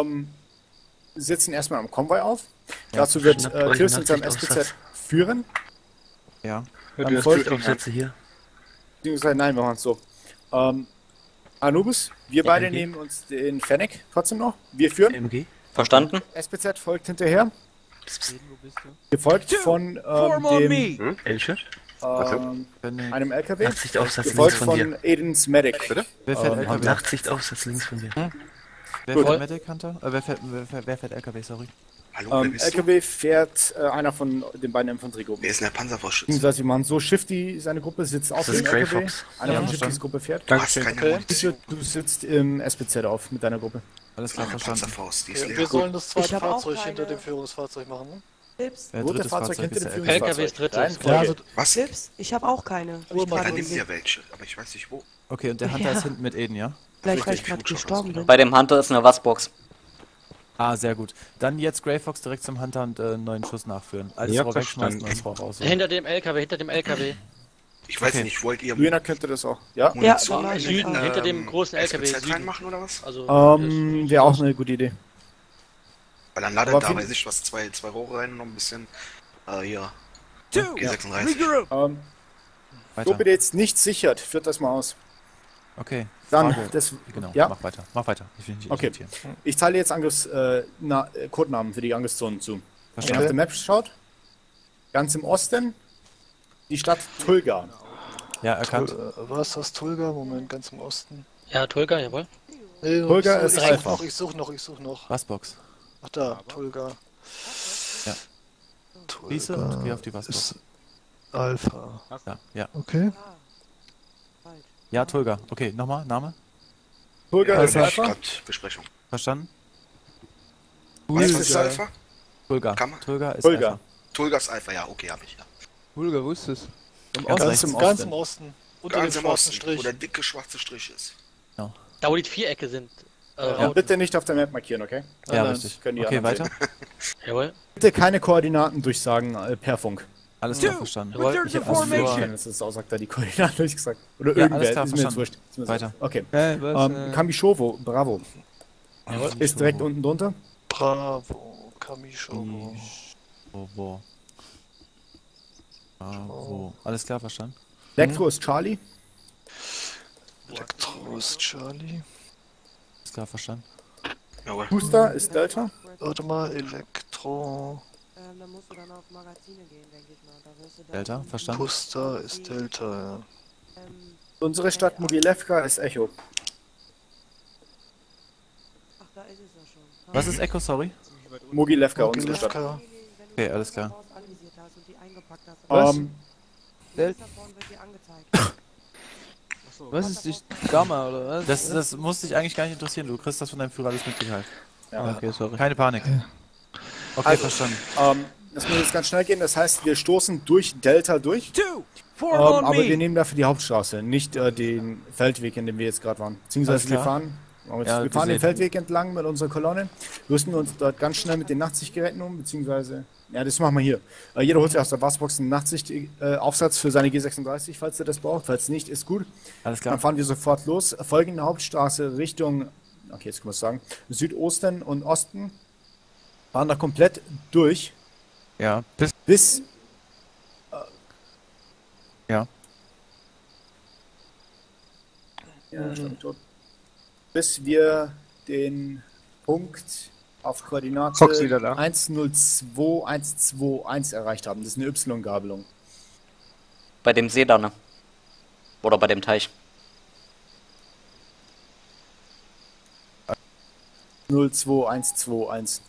Speaker 2: sitzen erstmal am Konvoi auf. Dazu wird Tirs mit seinem SPZ führen.
Speaker 4: Ja.
Speaker 2: Dann folgt hier. Beziehungsweise, nein, wir machen es so. Anubis, wir beide nehmen uns den Fennec trotzdem noch. Wir führen.
Speaker 1: MG. Verstanden?
Speaker 2: SPZ folgt hinterher. Gefolgt von dem einem LKW. Gefolgt von Edens Medic.
Speaker 4: Wer fährt LKW?
Speaker 13: Nachtsichtaufsatz links von dir.
Speaker 4: Wer fährt Medic Hunter? Wer fährt LKW, sorry?
Speaker 12: Hallo, wer bist du?
Speaker 2: LKW fährt einer von den beiden Infanteriegruppen.
Speaker 12: Wer ist denn der Panzervorschütze?
Speaker 2: Beziehungsweise wir machen so, Shifty, seine Gruppe sitzt auf dem LKW. Einer von Shiftys Gruppe fährt. Du sitzt im SPZ auf mit deiner Gruppe.
Speaker 4: Alles klar, verstanden.
Speaker 5: Ja, wir sollen das zweite Fahrzeug hinter dem Führungsfahrzeug machen, ne?
Speaker 2: Drittes Fahrzeug hinter dem Führungsfahrzeug.
Speaker 3: LKW ist drittes.
Speaker 12: Was?
Speaker 11: Clips? Ich habe auch keine.
Speaker 12: Da nimmt ihr welche, aber ich weiß nicht wo.
Speaker 4: Okay, und der Hunter ist hinten mit Eden, ja?
Speaker 11: Gleich, weil ich gerade gestorben bin.
Speaker 1: Bei dem Hunter ist eine Wasbox.
Speaker 4: Ah, sehr gut. Dann jetzt Grey Fox direkt zum Hunter und einen neuen Schuss nachführen. Alles Rohr wegschmeißen und das Rohr raus.
Speaker 3: Hinter dem LKW.
Speaker 12: Ich weiß nicht, wollt ihr
Speaker 2: Grüner könnte das auch. Ja?
Speaker 12: Munition
Speaker 3: Ja, Süden, hinter dem großen LKW.
Speaker 12: SPZ
Speaker 3: Süden.
Speaker 12: reinmachen oder was?
Speaker 3: Also,
Speaker 2: Wäre auch eine gute Idee.
Speaker 12: Weil dann ladet
Speaker 2: Aber
Speaker 12: da,
Speaker 2: viel-
Speaker 12: weiß ich was, zwei Rohre rein und noch ein bisschen, hier,
Speaker 8: Two,
Speaker 12: G36.
Speaker 8: regroup.
Speaker 4: Weiter.
Speaker 2: So bitte jetzt nicht sichert, führt das mal aus.
Speaker 4: Okay.
Speaker 2: Dann,
Speaker 4: Frage.
Speaker 2: das,
Speaker 4: Genau,
Speaker 2: ja?
Speaker 4: mach weiter. Ich will nicht
Speaker 2: Okay.
Speaker 4: irritieren.
Speaker 2: Ich teile jetzt Codenamen für die Angriffszonen zu. Wenn ihr auf
Speaker 4: Verstanden.
Speaker 2: der Map schaut, ganz im Osten, die Stadt Tulga.
Speaker 4: Ja, erkannt.
Speaker 5: Was ist das, Tulga? Moment, ganz im Osten.
Speaker 3: ja, Tulga, jawohl.
Speaker 5: Nee,
Speaker 2: Tulga ist Alpha.
Speaker 5: Ich such noch.
Speaker 4: Wasbox.
Speaker 5: Ach da, Tulga.
Speaker 4: Ja. Schließe und geh auf die Wasbox.
Speaker 5: Ist Alpha.
Speaker 4: Ja.
Speaker 5: Okay.
Speaker 4: Ja, Tulga. Okay, nochmal, Name?
Speaker 2: Tulga ist Alpha.
Speaker 12: Grad Besprechung.
Speaker 4: Verstanden?
Speaker 12: Was ist Alpha?
Speaker 4: Tulga.
Speaker 12: Kann man?
Speaker 4: Tulga ist
Speaker 2: Tulga.
Speaker 4: Alpha.
Speaker 12: Tulgas Alpha, ja, okay, hab ich. Ja.
Speaker 13: Hulga, wo ist das?
Speaker 5: Ganz im Osten. Unter dem
Speaker 12: Ganz im
Speaker 5: schwarzen
Speaker 12: Osten,
Speaker 5: Strich.
Speaker 12: wo der dicke schwarze Strich ist.
Speaker 3: Da wo die Vierecke sind.
Speaker 2: Und bitte nicht auf der Map markieren, okay?
Speaker 4: Ja,
Speaker 2: Nein,
Speaker 4: richtig.
Speaker 2: können die
Speaker 4: Okay,
Speaker 2: anderen
Speaker 4: weiter.
Speaker 3: Jawohl.
Speaker 2: Bitte keine Koordinaten durchsagen per Funk.
Speaker 4: Alles klar, verstanden.
Speaker 3: Jawohl.
Speaker 2: Ich habe verstanden, dass es aussagt, da die Koordinaten durchgesagt. Oder
Speaker 4: Ja,
Speaker 2: irgendwer,
Speaker 4: alles klar,
Speaker 2: ist mir jetzt
Speaker 4: verstanden.
Speaker 2: wurscht. Ist mir
Speaker 4: Weiter.
Speaker 2: Okay.
Speaker 13: Was?
Speaker 2: Kamishovo, bravo. Ist direkt unten drunter.
Speaker 5: Bravo. Kamishovo.
Speaker 4: Bravo. Alles klar, verstanden.
Speaker 2: Elektro ist Charlie.
Speaker 5: Elektro ist Charlie.
Speaker 4: Alles klar, verstanden.
Speaker 12: Jawohl.
Speaker 2: Booster ist Delta.
Speaker 5: Warte mal, Elektro.
Speaker 11: Da musst du dann auf Magazine gehen, denke ich mal. Da wirst du dann
Speaker 4: Delta, verstanden.
Speaker 5: Buster ist Delta, ja.
Speaker 2: Unsere Stadt Mogilevka ist Echo.
Speaker 11: Ach, da ist es ja schon.
Speaker 4: Was ist Echo, sorry?
Speaker 2: Mogilevka, unsere Stadt.
Speaker 5: Mogilevka.
Speaker 4: Okay, alles klar.
Speaker 11: Anvisiert hast und die eingepackt hast.
Speaker 13: Was?
Speaker 11: Das davon wird dir angezeigt.
Speaker 13: Was ist die Gamma oder was?
Speaker 4: Das muss dich eigentlich gar nicht interessieren. Du kriegst das von deinem Führer alles mitgeteilt.
Speaker 2: Ja.
Speaker 13: Okay, sorry.
Speaker 4: Keine Panik. Okay,
Speaker 2: Also,
Speaker 4: verstanden.
Speaker 2: Das muss jetzt ganz schnell gehen. Das heißt, wir stoßen durch Delta durch.
Speaker 8: Two, form on
Speaker 2: Aber wir
Speaker 8: me.
Speaker 2: nehmen dafür die Hauptstraße, nicht den Feldweg, in dem wir jetzt gerade waren. Beziehungsweise
Speaker 4: Alles
Speaker 2: wir
Speaker 4: klar.
Speaker 2: fahren,
Speaker 4: Ja,
Speaker 2: wir fahren
Speaker 4: wir
Speaker 2: den Feldweg entlang mit unserer Kolonne, rüsten uns dort ganz schnell mit den Nachtsichtgeräten um, beziehungsweise, ja, das machen wir hier. Jeder holt sich aus der Wasbox einen Nachtsichtaufsatz für seine G36, falls er das braucht, falls nicht, ist gut.
Speaker 4: Alles klar.
Speaker 2: Dann fahren wir sofort los, folgen der Hauptstraße Richtung, okay, jetzt können wir es sagen, Südosten und Osten, fahren da komplett durch,
Speaker 4: Ja,
Speaker 2: bis
Speaker 4: Ja.
Speaker 2: Ja, stimmt, tot. Bis wir den Punkt auf Koordinate
Speaker 10: Fox wieder da.
Speaker 2: 102121 erreicht haben. Das ist eine Y-Gabelung.
Speaker 1: Bei dem See da, ne? Oder bei dem Teich.
Speaker 2: 02121.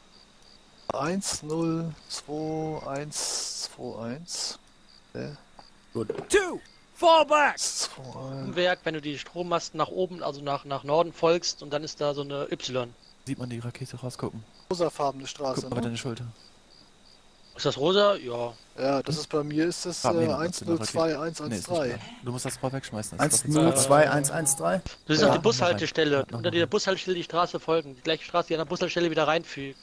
Speaker 5: 102121.
Speaker 2: Gut.
Speaker 8: Two, fall back.
Speaker 3: Im Werk, wenn du die Strommasten nach oben, also nach Norden folgst und dann ist da so eine Y.
Speaker 4: sieht man die Rakete rausgucken.
Speaker 5: Rosafarbene
Speaker 4: Guck
Speaker 5: Straße,
Speaker 4: mal bei
Speaker 5: ne?
Speaker 4: deine Schulter.
Speaker 3: Ist das rosa? Ja.
Speaker 5: Ja, das ist bei mir ist das 102113.
Speaker 4: Du musst das Rohr wegschmeißen.
Speaker 2: 102113.
Speaker 3: Das ist auf die Bushaltestelle. Unter dieser Bushaltestelle die Straße folgen. Die gleiche Straße, die an der Bushaltestelle wieder reinfügt.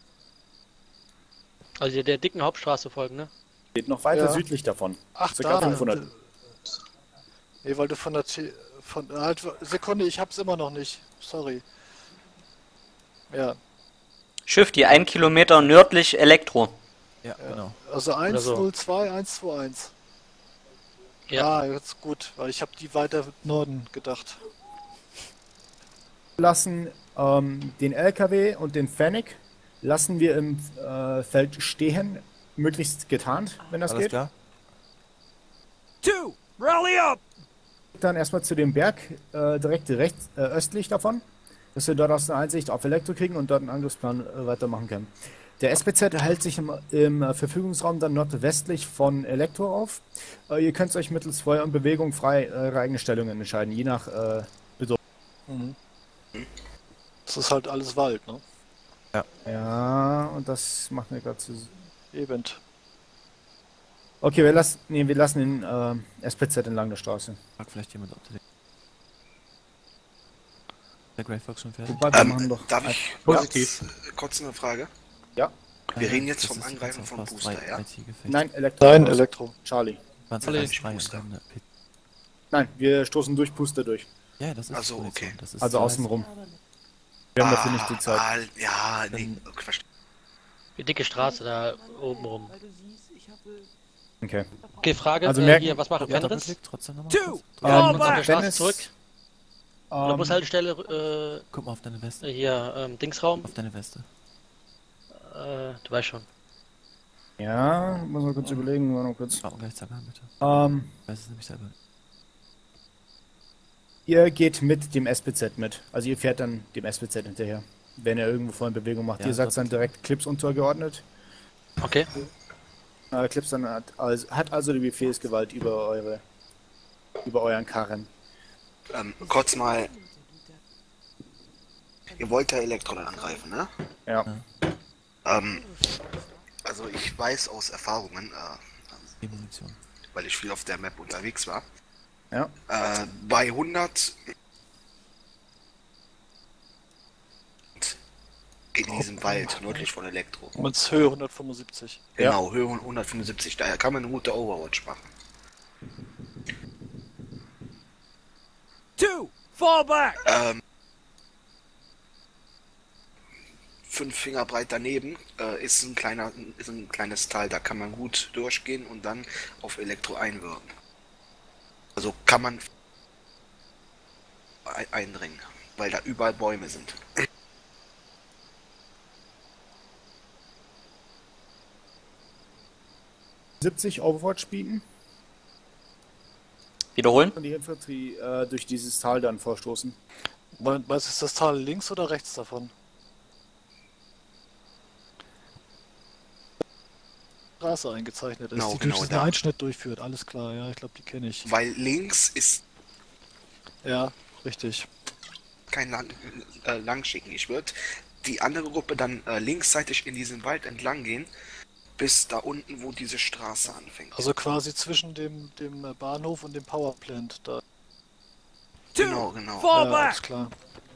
Speaker 3: Also der dicken Hauptstraße folgen, ne?
Speaker 2: Geht noch weiter südlich davon.
Speaker 5: Ach,
Speaker 2: Circa
Speaker 5: da.
Speaker 2: 500.
Speaker 5: Nee, weil du halt, Sekunde, ich hab's immer noch nicht. Sorry. Ja.
Speaker 1: Shifty, 1 Kilometer nördlich Elektro.
Speaker 4: Ja, genau.
Speaker 5: Also 102121.
Speaker 3: Ja.
Speaker 5: Ah, jetzt gut, weil ich habe die weiter Norden gedacht.
Speaker 2: Lassen den LKW und den Fennec lassen wir im Feld stehen, möglichst getarnt, wenn das
Speaker 4: Alles
Speaker 2: geht.
Speaker 4: klar?
Speaker 8: 2, rally up!
Speaker 2: Dann erstmal zu dem Berg direkt rechts östlich davon, dass wir dort aus einer Einsicht auf Elektro kriegen und dort einen Angriffsplan weitermachen können. Der SPZ hält sich im Verfügungsraum dann nordwestlich von Elektro auf. Ihr könnt euch mittels Feuer und Bewegung frei eure eigene Stellungen entscheiden, je nach Bedürfnis.
Speaker 5: Mhm. Das ist halt alles Wald, ne?
Speaker 4: Ja.
Speaker 2: Ja, und das machen wir gerade zu...
Speaker 5: Eben.
Speaker 2: Okay, wir lassen den SPZ entlang der Straße.
Speaker 4: Frag vielleicht jemand, ob der Grey Fox schon fertig
Speaker 2: Wobei, wir machen doch
Speaker 12: Darf ich
Speaker 2: positiv.
Speaker 12: kurz eine Frage?
Speaker 2: Ja.
Speaker 12: Wir reden jetzt vom Angreifen von Booster, ja?
Speaker 2: Nein, Elektro.
Speaker 5: Nein, Elektro.
Speaker 2: Charlie.
Speaker 12: Booster.
Speaker 2: Nein, wir stoßen durch Booster durch.
Speaker 4: Ja, das ist
Speaker 12: also okay.
Speaker 4: Das ist
Speaker 2: Also außenrum. Wir haben dafür nicht die Zeit.
Speaker 12: Ja, nee, okay, verstehe.
Speaker 3: Die dicke Straße da oben rum.
Speaker 2: Okay.
Speaker 3: Okay, Frage,
Speaker 2: Also
Speaker 3: hier, was macht Fenris?
Speaker 8: 2,
Speaker 3: Auf
Speaker 8: fall
Speaker 3: der
Speaker 8: back!
Speaker 3: Straße zurück. An der Bushaltestelle,
Speaker 4: Guck mal auf deine Weste.
Speaker 3: hier, Dingsraum.
Speaker 4: Auf deine Weste.
Speaker 3: Du weißt schon.
Speaker 2: Ja, muss mal kurz überlegen, mal noch kurz.
Speaker 4: Frag mal gleich Zagan, bitte. Ich weiß es nämlich selber.
Speaker 2: Ihr geht mit dem SPZ mit. Also ihr fährt dann dem SPZ hinterher. Wenn er irgendwo vorhin Bewegung macht.
Speaker 4: Ja,
Speaker 2: ihr sagt dann direkt Clips untergeordnet.
Speaker 3: Okay.
Speaker 2: Clips dann hat also die Befehlsgewalt über euren Karren.
Speaker 12: Kurz mal. Ihr wollt ja Elektro angreifen, ne?
Speaker 2: Ja.
Speaker 12: Also ich weiß aus Erfahrungen,
Speaker 4: Munition.
Speaker 12: weil ich viel auf der Map unterwegs war.
Speaker 2: Ja.
Speaker 12: Bei 100 in diesem Wald nördlich von Elektro.
Speaker 5: Mit Höhe 175.
Speaker 12: Genau, Höhe 175. Daher kann man eine gute Overwatch machen.
Speaker 8: 2, fall back!
Speaker 12: 5 Finger breit daneben ist ein kleines Tal, da kann man gut durchgehen und dann auf Elektro einwirken. Also kann man eindringen, weil da überall Bäume sind.
Speaker 2: Overwatch bieten
Speaker 1: Wiederholen?
Speaker 2: und die Infanterie durch dieses Tal dann vorstoßen.
Speaker 5: Was ist das Tal links oder rechts davon? Straße eingezeichnet ist,
Speaker 12: Genau,
Speaker 5: die durch diesen
Speaker 12: da.
Speaker 5: Einschnitt durchführt. Alles klar, ja, ich glaube, die kenne ich.
Speaker 12: Weil links ist
Speaker 5: Ja, richtig.
Speaker 12: kein Langschicken. Ich würde die andere Gruppe dann linksseitig in diesen Wald entlang gehen, bis da unten, wo diese Straße anfängt.
Speaker 5: Also quasi zwischen dem Bahnhof und dem Powerplant da.
Speaker 12: Genau.
Speaker 8: Fall
Speaker 5: Ja,
Speaker 8: back!
Speaker 5: alles klar.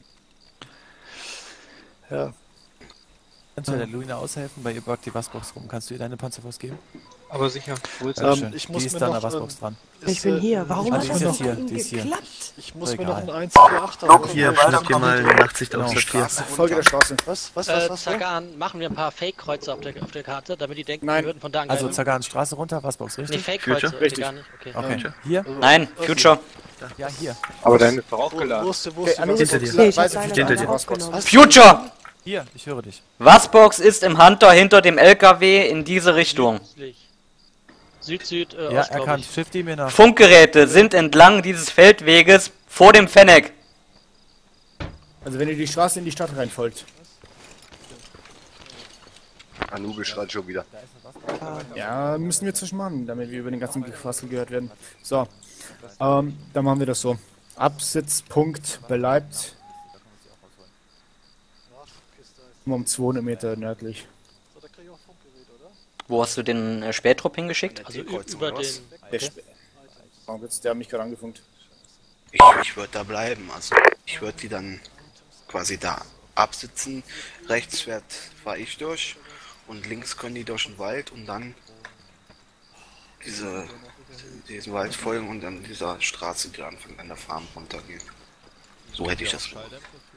Speaker 5: Ja.
Speaker 4: Kannst du der Luina aushelfen? Bei ihr backt die Wassbox rum. Kannst du ihr deine Panzerfaust geben?
Speaker 13: Aber sicher. Wo ist
Speaker 4: Dankeschön.
Speaker 5: Ich muss
Speaker 4: die ist
Speaker 5: mir
Speaker 4: da an
Speaker 5: noch,
Speaker 4: der Wassbox dran.
Speaker 11: Ich bin hier. Warum
Speaker 4: Ah,
Speaker 11: hat
Speaker 4: die
Speaker 11: das
Speaker 4: ist jetzt
Speaker 11: noch
Speaker 4: hier. Die ist hier.
Speaker 5: Ich muss
Speaker 4: So,
Speaker 5: mir noch
Speaker 4: egal.
Speaker 5: einen 148er
Speaker 9: Hier, schnapp dir mal eine Nachtsicht auf die Straße.
Speaker 2: Folge der Straße.
Speaker 5: Was?
Speaker 3: Zagan, machen wir ein paar Fake-Kreuze auf der Karte, damit die denken,
Speaker 2: Nein.
Speaker 3: wir würden von da angreifen.
Speaker 4: Also Zagan, Straße runter, Wassbox,
Speaker 3: Nee,
Speaker 4: richtig?
Speaker 3: Fake-Kreuze,
Speaker 2: Richtig.
Speaker 3: gar nicht. Okay.
Speaker 4: Okay. Hier?
Speaker 1: Nein, Future.
Speaker 4: Ja, hier.
Speaker 13: Aber deine ist doch aufgeladen.
Speaker 5: Wo ist
Speaker 2: Okay,
Speaker 5: die
Speaker 9: Hinter dir.
Speaker 11: Nee, ich hab
Speaker 2: Weise
Speaker 11: deine
Speaker 9: hinter
Speaker 11: alle
Speaker 9: dir.
Speaker 11: aufgenommen.
Speaker 1: Future!
Speaker 4: Hier, ich höre dich.
Speaker 1: Wassbox ist im Hunter hinter dem LKW in diese Richtung.
Speaker 3: Süd,
Speaker 4: Ja,
Speaker 3: Ost, glaub
Speaker 4: erkannt.
Speaker 3: ich.
Speaker 4: Shifty mir nach.
Speaker 1: Funkgeräte sind entlang dieses Feldweges vor dem Fennec.
Speaker 2: Also wenn ihr die Straße in die Stadt reinfolgt.
Speaker 10: Anubis schreit schon wieder.
Speaker 2: Ja, müssen wir zwischenmachen, damit wir über den ganzen Gefasel gehört werden. So, dann machen wir das so. Absitzpunkt bleibt um 200 Meter nördlich.
Speaker 5: So, da krieg ich auch Funkgerät, oder?
Speaker 1: Wo hast du den Spähtrupp hingeschickt?
Speaker 5: Also über den...
Speaker 2: Der der hat mich gerade angefunkt.
Speaker 12: Ich würde da bleiben, also ich würde die dann quasi da absitzen. Rechts fahre ich durch und links können die durch den Wald und dann diesen Wald folgen und dann dieser Straße, die anfängt an der Farm runtergehen. So hätte ich das gemacht.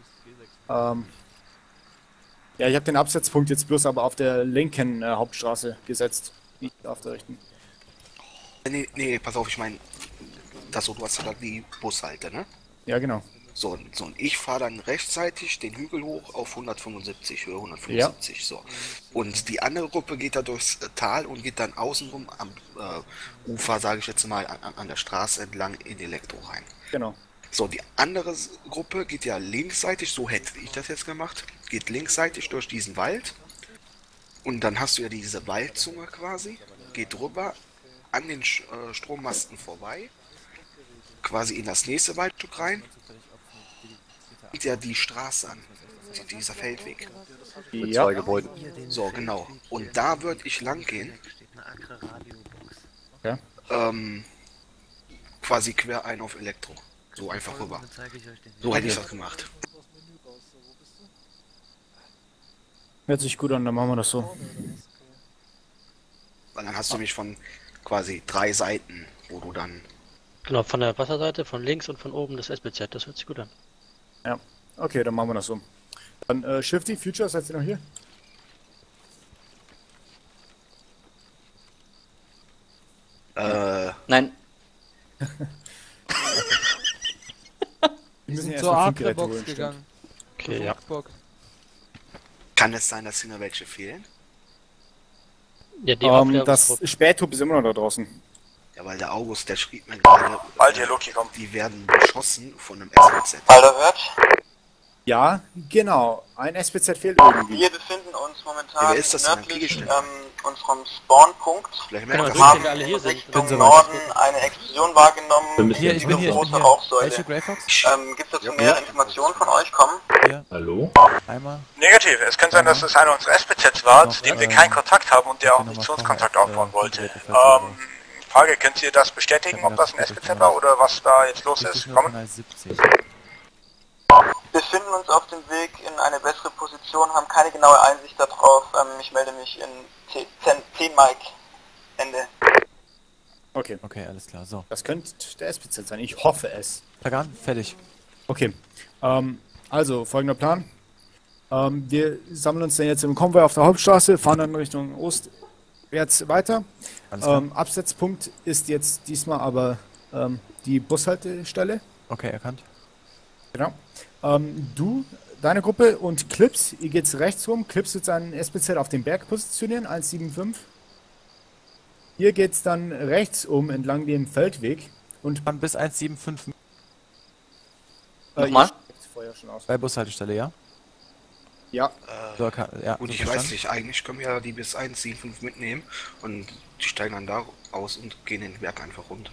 Speaker 2: Ja, ich habe den Absetzpunkt jetzt bloß aber auf der linken Hauptstraße gesetzt. Nicht auf der rechten.
Speaker 12: Nee, pass auf, ich meine, du hast ja da die Bushalte, ne?
Speaker 2: Ja, genau.
Speaker 12: So, und ich fahre dann rechtzeitig den Hügel hoch auf 175, Höhe 175, ja. So. Und die andere Gruppe geht da durchs Tal und geht dann außenrum am Ufer, sage ich jetzt mal, an der Straße entlang in Elektro rein.
Speaker 2: Genau.
Speaker 12: So, die andere Gruppe geht ja linksseitig, so hätte ich das jetzt gemacht, geht linksseitig durch diesen Wald und dann hast du ja diese Waldzunge quasi, geht rüber an den Strommasten vorbei, quasi in das nächste Waldstück rein, und ja die Straße an, dieser Feldweg.
Speaker 7: Mit zwei Gebäuden.
Speaker 12: So, genau. Und da würde ich lang gehen.
Speaker 2: Ja.
Speaker 12: Quasi quer ein auf Elektro. So einfach rüber. So hätte ich das gemacht.
Speaker 2: Hört sich gut an, dann machen wir das so.
Speaker 12: Weil dann hast du mich von quasi 3 Seiten, wo du dann...
Speaker 3: Genau, von der Wasserseite, von links und von oben das SBZ, das hört sich gut an.
Speaker 2: Ja, okay, dann machen wir das so. Dann Shifty, Future, seid ihr noch hier?
Speaker 1: Nein.
Speaker 2: Wir müssen
Speaker 13: zur
Speaker 2: erst mal
Speaker 13: Hardware-Box
Speaker 2: holen,
Speaker 13: gegangen.
Speaker 3: Okay, ja.
Speaker 12: Kann es sein, dass hier noch welche fehlen?
Speaker 3: Ja, die
Speaker 2: das Spähtrupp ist immer noch da draußen.
Speaker 12: Ja, weil der August, der schrieb mir gerade, die werden beschossen von einem SBZ.
Speaker 9: Alter, hört?
Speaker 2: Ja, genau. Ein SBZ fehlt irgendwie.
Speaker 9: Wir befinden uns momentan
Speaker 12: Ja, wer ist das denn?
Speaker 9: nördlich unserem Spawnpunkt.
Speaker 12: Vielleicht
Speaker 3: Genau,
Speaker 12: merkt
Speaker 3: wir
Speaker 12: das
Speaker 3: wir alle hier sind.
Speaker 9: Richtung Norden eine Explosion wahrgenommen.
Speaker 13: Hier, ich bin hier.
Speaker 9: Große Rauchsäule.
Speaker 13: Welche Grey Fox?
Speaker 9: Gibt es dazu mehr Informationen von euch? Kommen?
Speaker 13: Hier.
Speaker 4: Hallo?
Speaker 13: Einmal.
Speaker 6: Negativ, es könnte sein, dass es einer unserer SPZs war, zu dem wir keinen Kontakt haben und der auch Missionskontakt aufbauen wollte. Frage, könnt ihr das bestätigen, ob das ein SPZ war oder was da jetzt los ist? Kommen?
Speaker 9: Wir befinden uns auf dem Weg in eine bessere Position, haben keine genaue Einsicht darauf. Ich melde mich in 10 Mike. Ende.
Speaker 2: Okay.
Speaker 4: Okay, alles klar, so.
Speaker 2: Das könnte der SPZ sein, ich hoffe es.
Speaker 4: Tagan, fertig.
Speaker 2: Okay, also folgender Plan. Wir sammeln uns dann jetzt im Konvoi auf der Hauptstraße, fahren dann Richtung ostwärts weiter. Absetzpunkt ist jetzt diesmal aber die Bushaltestelle.
Speaker 4: Okay, erkannt.
Speaker 2: Genau. Du, deine Gruppe und Clips, ihr geht's rechts rum. Clips wird seinen SPZ auf den Berg positionieren, 175. Hier geht's dann rechts um entlang dem Feldweg und
Speaker 4: Dann bis 175
Speaker 1: Nochmal?
Speaker 2: Feuer schon aus.
Speaker 4: bei Bushaltestelle, ja?
Speaker 2: Ja.
Speaker 4: So, ja,
Speaker 12: Gut,
Speaker 4: so
Speaker 12: ich
Speaker 4: verstanden.
Speaker 12: weiß nicht, eigentlich können wir ja die bis 175 mitnehmen und die steigen dann da aus und gehen den Berg einfach runter.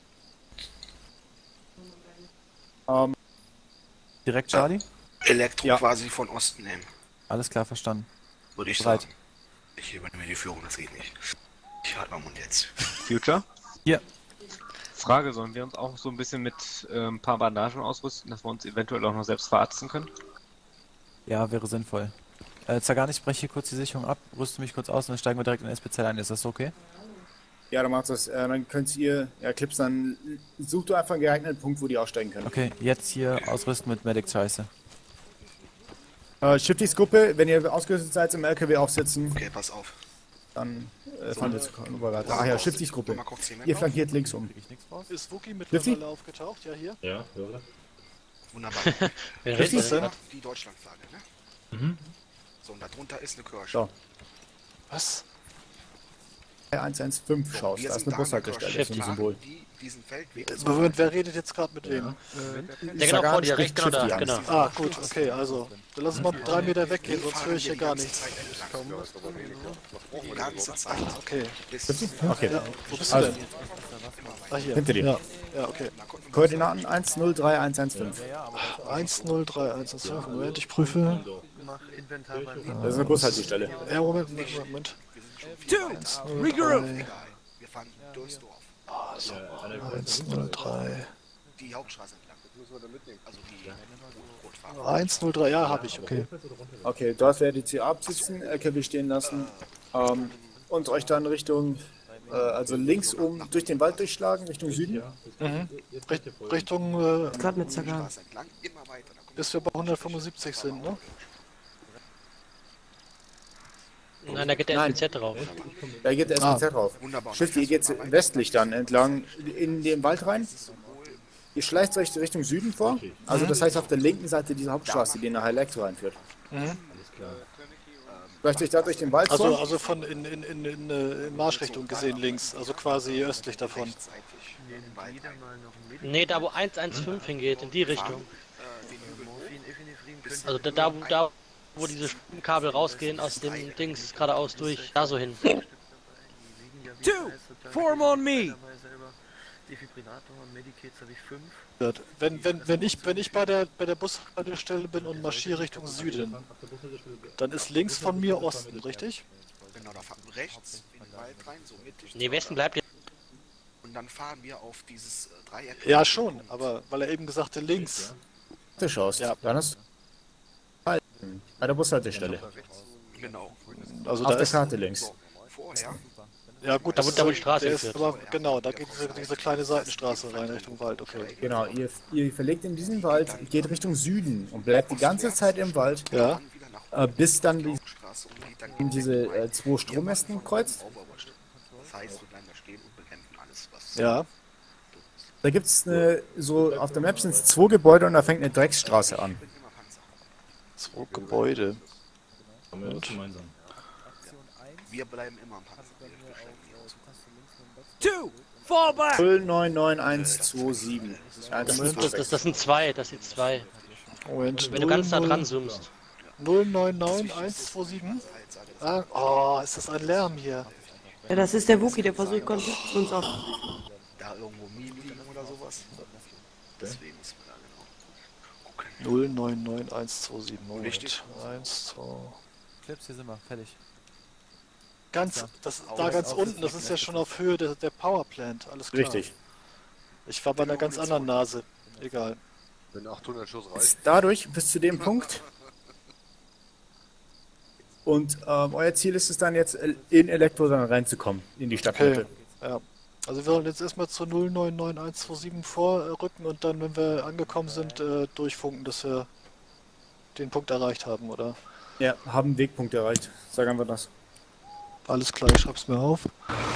Speaker 4: Direkt Charlie?
Speaker 12: Elektro
Speaker 2: Ja.
Speaker 12: quasi von Osten nehmen,
Speaker 4: Alles klar, verstanden.
Speaker 12: würde ich
Speaker 4: Bereit.
Speaker 12: sagen. Ich übernehme die Führung, das geht nicht. Ich halte meinen Mund jetzt.
Speaker 14: Future?
Speaker 4: Hier.
Speaker 14: Frage, sollen wir uns auch so ein bisschen mit ein paar Bandagen ausrüsten, dass wir uns eventuell auch noch selbst verarzten können?
Speaker 4: Ja, wäre sinnvoll. Zagan, ich breche hier kurz die Sicherung ab, rüste mich kurz aus und dann steigen wir direkt in den SPZ ein. Ist das okay?
Speaker 2: Ja, dann macht das. Dann könnt ihr, ja, Clips, dann sucht du einfach einen geeigneten Punkt, wo die aussteigen können.
Speaker 4: Okay, jetzt hier ausrüsten mit Medic Scheiße.
Speaker 2: Shifties Gruppe, wenn ihr ausgerüstet seid im LKW aufsetzen,
Speaker 12: Okay, pass auf.
Speaker 2: dann fahren wir zu weiter. Ach ja, Shifties Gruppe. Ihr flankiert links um.
Speaker 5: Ist Wookie
Speaker 2: Shifty?
Speaker 5: mittlerweile aufgetaucht? Ja, hier?
Speaker 10: Ja, höre.
Speaker 12: Wunderbar.
Speaker 3: Wer
Speaker 2: Richtig?
Speaker 3: redet denn?
Speaker 12: Die Deutschlandflagge, ne?
Speaker 10: Mhm.
Speaker 12: So, und darunter ist eine Kirche.
Speaker 2: So.
Speaker 5: Was?
Speaker 2: 115 schaust,
Speaker 12: Wir
Speaker 2: da ist
Speaker 12: sind
Speaker 2: eine
Speaker 12: da
Speaker 2: Bushaltestelle,
Speaker 12: an
Speaker 2: das
Speaker 12: der
Speaker 2: ist ein
Speaker 12: Kirche,
Speaker 2: Symbol.
Speaker 12: die diesen Feldweg...
Speaker 5: Moment, wer redet jetzt gerade mit wem?
Speaker 3: Ja, genau, vor dir, rechts, genau da,
Speaker 2: Shifty
Speaker 3: genau.
Speaker 2: an.
Speaker 5: Ah, gut, okay, also. Wir lassen mal 3 Meter weggehen, sonst höre ich hier gar nichts.
Speaker 12: Die ganze Zeit.
Speaker 5: Okay.
Speaker 2: Okay.
Speaker 5: Ja, wo bist du
Speaker 2: Also,
Speaker 5: denn? Ah, hier.
Speaker 2: hinter dir.
Speaker 5: Ja, ja, okay.
Speaker 2: Koordinaten 103115.
Speaker 5: 103115. Moment, ich prüfe.
Speaker 2: Das ist eine Bushaltestelle.
Speaker 5: Ja, Moment.
Speaker 8: Regroup!
Speaker 12: Wir fahren durchs Dorf.
Speaker 5: Also, 103.
Speaker 12: Die Hauptstraße entlang. Das müssen wir da mitnehmen. Also die Rotfahrer.
Speaker 5: 103, ja, habe ich, okay.
Speaker 2: Okay, dort werdet ihr absitzen, LKW stehen lassen und euch dann Richtung, also links oben durch den Wald durchschlagen, Richtung Süden.
Speaker 5: Mhm. Richtung,
Speaker 11: Gerade mit Zagan.
Speaker 12: Entlang, immer weiter.
Speaker 5: bis wir bei 175 sind, ne?
Speaker 3: Nein, da geht der SPZ drauf.
Speaker 2: Da geht der SPZ drauf. Schifft, ihr geht westlich dann entlang in den Wald rein. Ihr schleicht euch Richtung Süden vor. Also das heißt auf der linken Seite dieser Hauptstraße, die nach Elektro reinführt.
Speaker 5: Mhm.
Speaker 2: Schleicht euch da durch den Wald vor.
Speaker 5: Also von in Marschrichtung gesehen links, also quasi östlich davon.
Speaker 3: Nee, da wo 115 hingeht, in die Richtung. Also da wo diese Kabel rausgehen aus dem Dings geradeaus durch, da so hin.
Speaker 8: 2, form on me!
Speaker 5: Wenn ich bei der Bushaltestelle bin und marschiere Richtung Süden, dann ist links von mir Osten, richtig?
Speaker 12: Genau, da fahren wir rechts in den Wald rein, so mittig.
Speaker 3: Nee, Westen bleibt jetzt.
Speaker 12: Und dann fahren wir auf dieses Dreieck.
Speaker 5: Ja schon, aber weil er eben gesagt hat links.
Speaker 2: Du schaust. Ja. Dann ist bei der Bushaltestelle.
Speaker 12: Genau.
Speaker 5: Also
Speaker 2: auf
Speaker 5: da
Speaker 2: der
Speaker 5: ist
Speaker 2: Karte links.
Speaker 12: Vorher.
Speaker 5: Ja gut,
Speaker 3: da wo die Straße führt.
Speaker 5: Aber genau, da geht diese kleine Seitenstraße rein Richtung Wald, okay.
Speaker 2: Genau, ihr verlegt in diesen Wald, geht Richtung Süden und bleibt die ganze Zeit im Wald,
Speaker 5: ja.
Speaker 2: Bis dann diese 2 Strommästen kreuzt.
Speaker 12: Das heißt, wir bleiben da stehen und bekämpfen alles, was...
Speaker 5: Ja.
Speaker 2: Da gibt es so auf der Map sind es 2 Gebäude und da fängt eine Drecksstraße an.
Speaker 5: 2 Gebäude.
Speaker 2: Und?
Speaker 12: Wir bleiben immer am Panzer.
Speaker 8: 2, fall back!
Speaker 2: 099127.
Speaker 3: Das sind 2, das sind 2.
Speaker 5: Moment,
Speaker 3: wenn du ganz nah dran zoomst.
Speaker 5: 099127? Ah, oh, ist das ein Lärm hier.
Speaker 11: Ja, das ist der Wookie, der versucht Kontakt zu uns auf.
Speaker 12: Da irgendwo Mini oder sowas. Deswegen ist man da genau.
Speaker 5: 099127.
Speaker 12: Richtig.
Speaker 5: 1, 2.
Speaker 13: Clips, hier sind wir, fertig.
Speaker 5: Da ganz unten, das ist ja schon auf Höhe der Powerplant, alles klar.
Speaker 2: Richtig.
Speaker 5: Ich war bei einer ganz anderen Nase. Egal.
Speaker 7: Wenn 800 Schuss reicht.
Speaker 2: Dadurch bis zu dem Punkt. Und euer Ziel ist es dann jetzt in Elektro dann reinzukommen, in die Stadtmitte.
Speaker 5: Okay. Ja. Also wir sollen jetzt erstmal zur 099127 vorrücken und dann, wenn wir angekommen sind, durchfunken, dass wir den Punkt erreicht haben, oder?
Speaker 2: Ja, haben Wegpunkt erreicht. Sagen wir das.
Speaker 5: Alles klar, ich schreib's mir auf.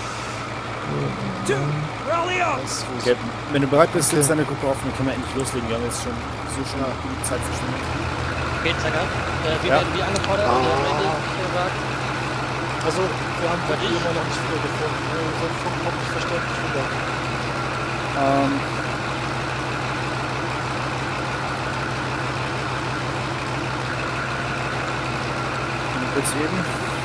Speaker 2: Okay, wenn du bereit bist, setz deine Gruppe auf, dann können wir endlich loslegen. Wir haben jetzt schon die Zeit verschwendet.
Speaker 3: Okay, Zagan. Wie werden wir angefordert?
Speaker 5: Also, wir haben die immer noch nicht wiedergefunden. So ein Funk kommt nicht verständlich wieder.
Speaker 2: Kurz eben.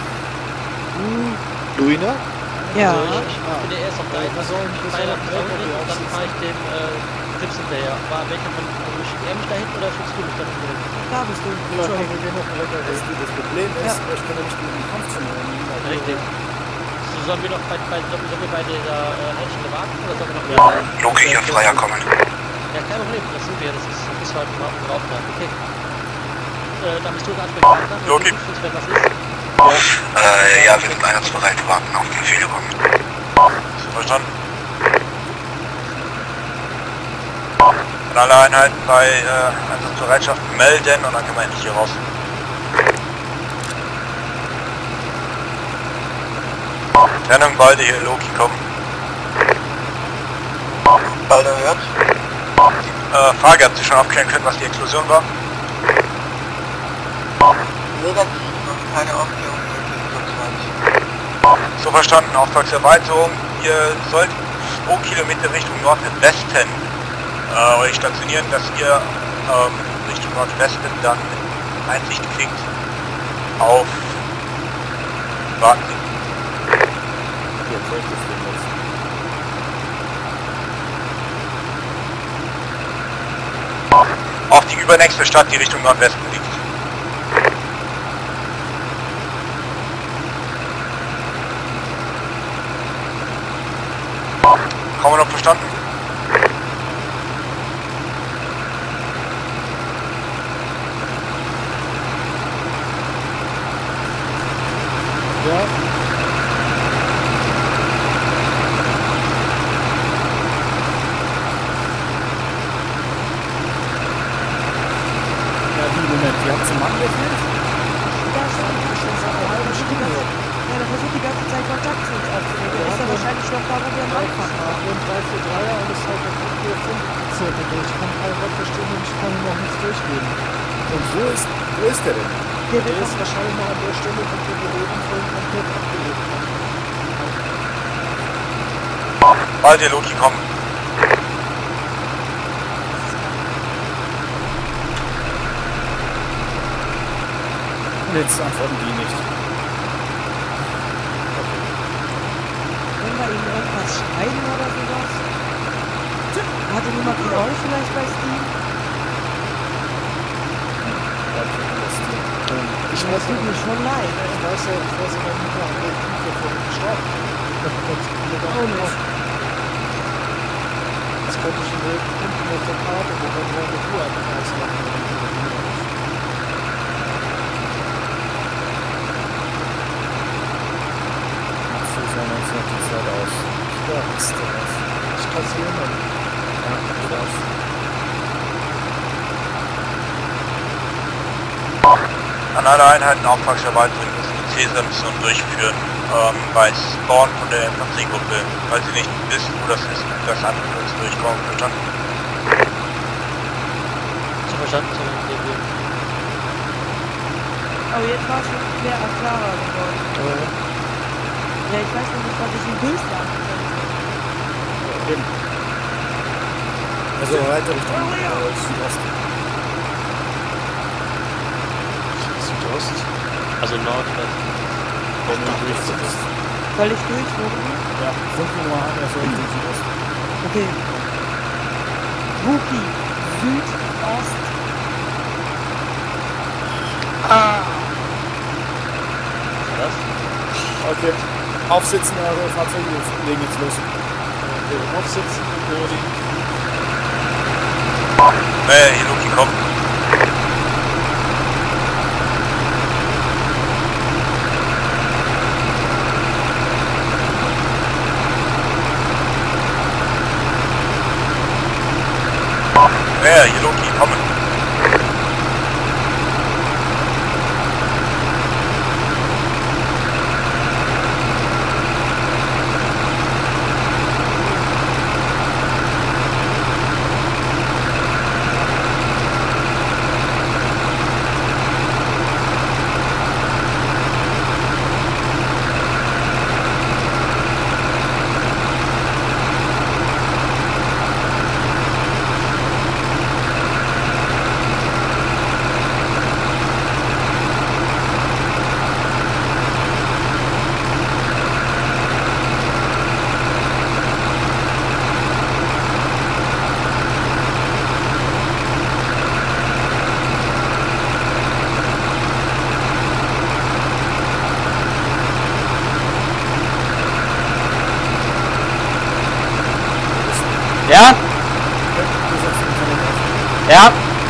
Speaker 5: Luina?
Speaker 11: Ja.
Speaker 3: Also ich bin der erste auf der einen Seite, und dann fahre ich dem Clips hinterher. Aber welcher von schickt er mich da hinten oder schickst du mich da hinten?
Speaker 11: Da bist du.
Speaker 2: Das Problem ist, ich kann ja nicht in den Kampf zu nehmen.
Speaker 3: Richtig. Sollen wir noch bei dieser Haltestelle warten oder sollen wir noch mehr?
Speaker 6: Loki, hier freier kommen.
Speaker 3: Ja, kein Problem, das sind wir, das ist halt ein Auftrag. Okay. Da bist du ein Ansprechpartner.
Speaker 6: Loki.
Speaker 3: Wenn was ist.
Speaker 6: Ja, wir sind einsatzbereit, warten auf die Befehlung. Verstanden? Und alle Einheiten bei Einsatzbereitschaft melden und dann können wir endlich hier raus. Trennung Balde, hier Loki, kommen.
Speaker 9: Balde hört.
Speaker 6: Frage, habt ihr schon aufklären können, was die Explosion war?
Speaker 9: Negativ, noch keine Aufklärung möglich,
Speaker 6: So verstanden, Auftragserweiterung. Ihr sollt 2 Kilometer Richtung Nordwesten euch stationieren, dass ihr Richtung Nordwesten dann Einsicht kriegt auf... Warten Sie. Auf die übernächste Stadt, die Richtung Nordwesten liegt. Kommen wir noch verstanden?
Speaker 5: Ja.
Speaker 2: Ja, wie, Moment, ihr habt zum Mann gefehlt?
Speaker 11: Ja, schon seit einer halben Stunde. Ja, der versucht die ganze Zeit Kontakt zu uns aufzunehmen. Der ist ja wahrscheinlich noch da, wo wir am Anfang waren.
Speaker 5: Und 343er und ist halt der Punkt, wo der Funkzirkel durch. Ich kann kein Wort verstehen und ich kann ihm auch nichts durchgeben.
Speaker 2: Und wo ist der denn?
Speaker 5: Der ist wahrscheinlich noch an der Stelle, wo wir Odin vorhin komplett abgelegt haben.
Speaker 6: Bald ihr Loki kommen.
Speaker 2: Und jetzt antworten die nicht.
Speaker 11: Können wir ihm irgendwas schreiben oder sowas? Hatte jemand von euch vielleicht bei Steam?
Speaker 5: Ich
Speaker 11: Das
Speaker 5: weiß
Speaker 11: tut mir schon leid.
Speaker 5: Ich weiß ja noch nicht mal, an welchem Punkt wir vorhin gestartet sind.
Speaker 11: Auch nicht.
Speaker 5: Das könnte ich in welchen Punkten auf der Karte, wo wir nur eine Uhr ausmachen.
Speaker 2: So sah uns noch die Zeit aus.
Speaker 5: Ja, ist das. Ich kann es erinnern.
Speaker 2: Ja, du darfst.
Speaker 6: An alle Einheiten Auftragsverwaltung müssen die Cäsar-Mission durchführen, bei Spawn von der Infanteriegruppe. Falls ihr nicht wisst, wo das ist, das andere kurz durchkommen. Verstanden?
Speaker 3: Zu verstanden, zu verstanden.
Speaker 11: Aber jetzt war es schon klarer geworden. Ja, ich weiß noch nicht, was ich im Bild sagen könnte.
Speaker 2: Eben. Also weiter Richtung Südost.
Speaker 5: Südost?
Speaker 3: Also Nordwest.
Speaker 2: Wenn du durchziehst.
Speaker 11: Soll ich durchwurden?
Speaker 2: Ja, Funknummer an, er soll Richtung Südost.
Speaker 11: Okay. Wookie, Südost.
Speaker 3: Was?
Speaker 2: Okay. Aufsitzen, eure Fahrzeuge, wir legen jetzt los.
Speaker 5: Okay, aufsitzen, Odin.
Speaker 6: Hier Loki kommt. Hier Loki kommen.
Speaker 1: Ja? Ja?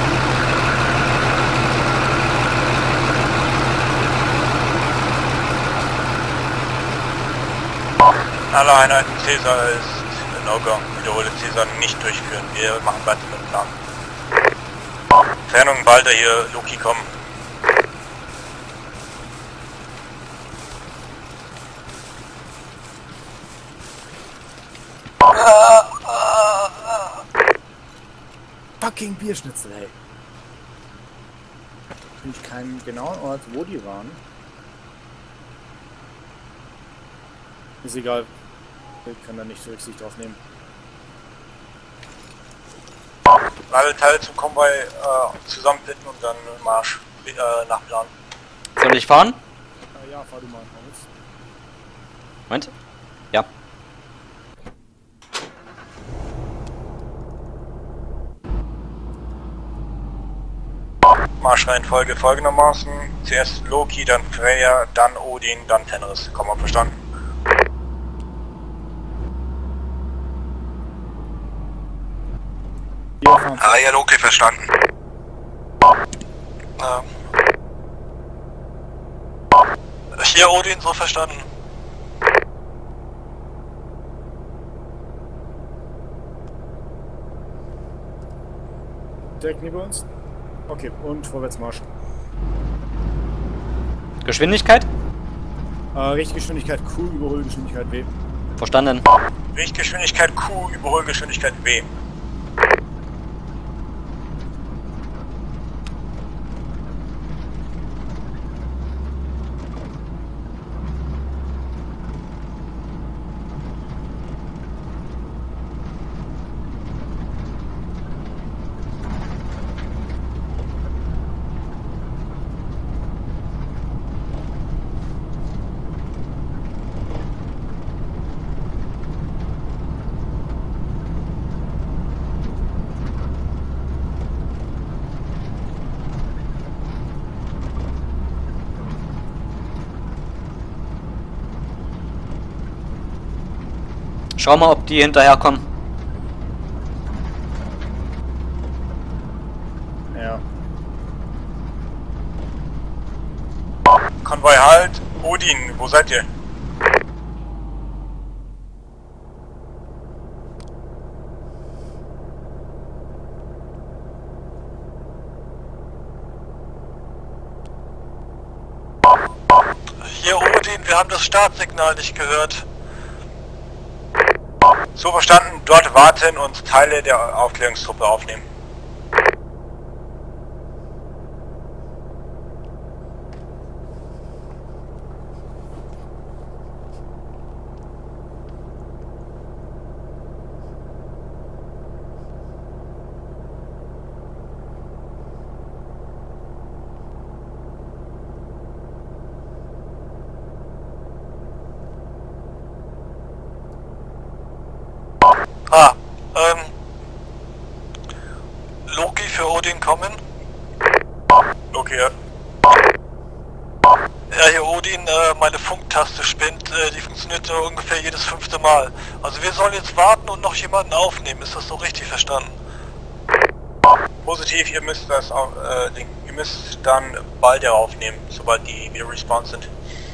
Speaker 6: Alle Einheiten Cäsar ist in No-Go. Wiederhole Cäsar nicht durchführen. Wir machen weiter mit Plan. Entfernung Balder hier, Loki kommen.
Speaker 2: Fucking Bierschnitzel, ey. Finde ich keinen genauen Ort, wo die waren. Ist egal. Ich kann da nicht so Rücksicht drauf nehmen.
Speaker 6: Alle Teile zum Konvoi zusammenfinden und dann Marsch nach Plan.
Speaker 1: Soll ich fahren?
Speaker 2: Ja, fahr du mal aus.
Speaker 1: Moment. Ja.
Speaker 6: Marschreihenfolge folgendermaßen. Zuerst Loki, dann Freya, dann Odin, dann Fenris. Kommen wir verstanden? Ah, ja, okay, verstanden. Hier Odin, so verstanden.
Speaker 2: Direkt neben uns. Okay, und Vorwärtsmarsch.
Speaker 1: Geschwindigkeit?
Speaker 2: Richtgeschwindigkeit Q, Überholgeschwindigkeit W.
Speaker 1: Verstanden.
Speaker 6: Richtgeschwindigkeit Q, Überholgeschwindigkeit W.
Speaker 1: Schau mal, ob die hinterherkommen.
Speaker 2: Ja.
Speaker 6: Konvoi halt. Odin, wo seid ihr? Hier Odin, wir haben das Startsignal nicht gehört. So verstanden, dort warten und Teile der Aufklärungstruppe aufnehmen. Loki für Odin kommen. Loki, ja. Ja, hier Odin, meine Funktaste spinnt, die funktioniert ungefähr jedes 5. Mal. Also wir sollen jetzt warten und noch jemanden aufnehmen, ist das so richtig verstanden? Positiv, ihr müsst das ihr müsst dann bald aufnehmen, sobald die wieder respawned sind.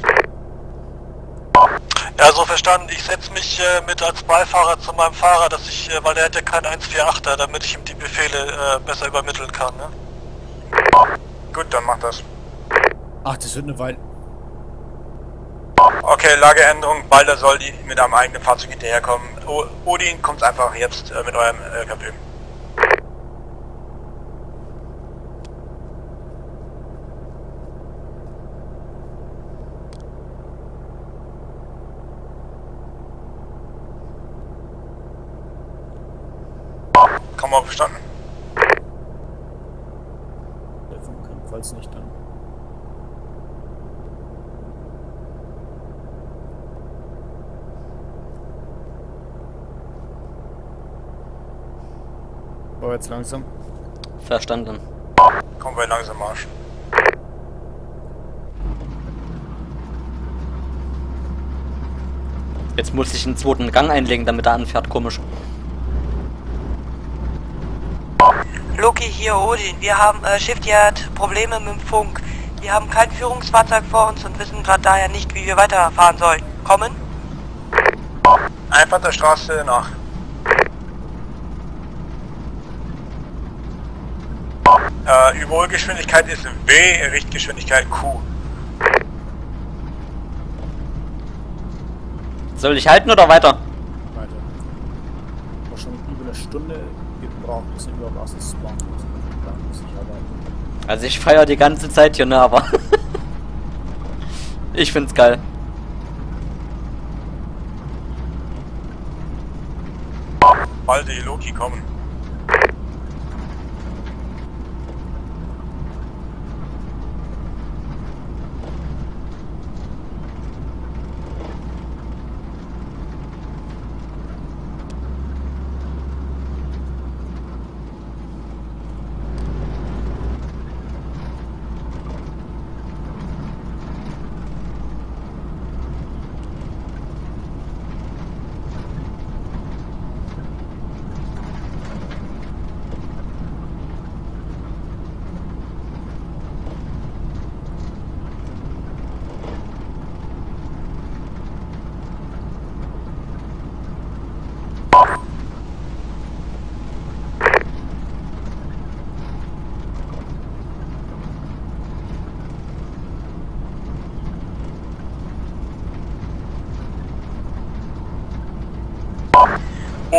Speaker 6: Ja, so verstanden. Ich setze mich mit als Beifahrer zu meinem Fahrer, dass ich, weil der hätte keinen 148er, damit ich ihm die Befehle besser übermitteln kann, ne? Gut, dann mach das.
Speaker 2: Ach, das wird eine Weile.
Speaker 6: Okay, Lageänderung. Balder soll die mit einem eigenen Fahrzeug hinterherkommen. Odin kommt einfach jetzt mit eurem LKW. Kaum mal verstanden.
Speaker 2: Falls nicht, dann. Aber jetzt langsam.
Speaker 1: Verstanden.
Speaker 6: Kommen wir langsam Marsch.
Speaker 1: Jetzt muss ich einen zweiten Gang einlegen, damit er anfährt, komisch.
Speaker 11: Loki, hier Odin. Wir haben Shiftyard Probleme mit dem Funk. Wir haben kein Führungsfahrzeug vor uns und wissen gerade daher nicht, wie wir weiterfahren sollen. Kommen?
Speaker 6: Einfach der Straße nach. Überholgeschwindigkeit ist W, Richtgeschwindigkeit Q.
Speaker 1: Soll ich halten oder weiter?
Speaker 2: Weiter. Ich habe schon über eine Stunde gebraucht, bis ich überhaupt aus dem Spawn muss. Da muss ich arbeiten.
Speaker 1: Also ich feiere die ganze Zeit hier, ne, aber ich find's geil.
Speaker 6: Bald die Loki kommen.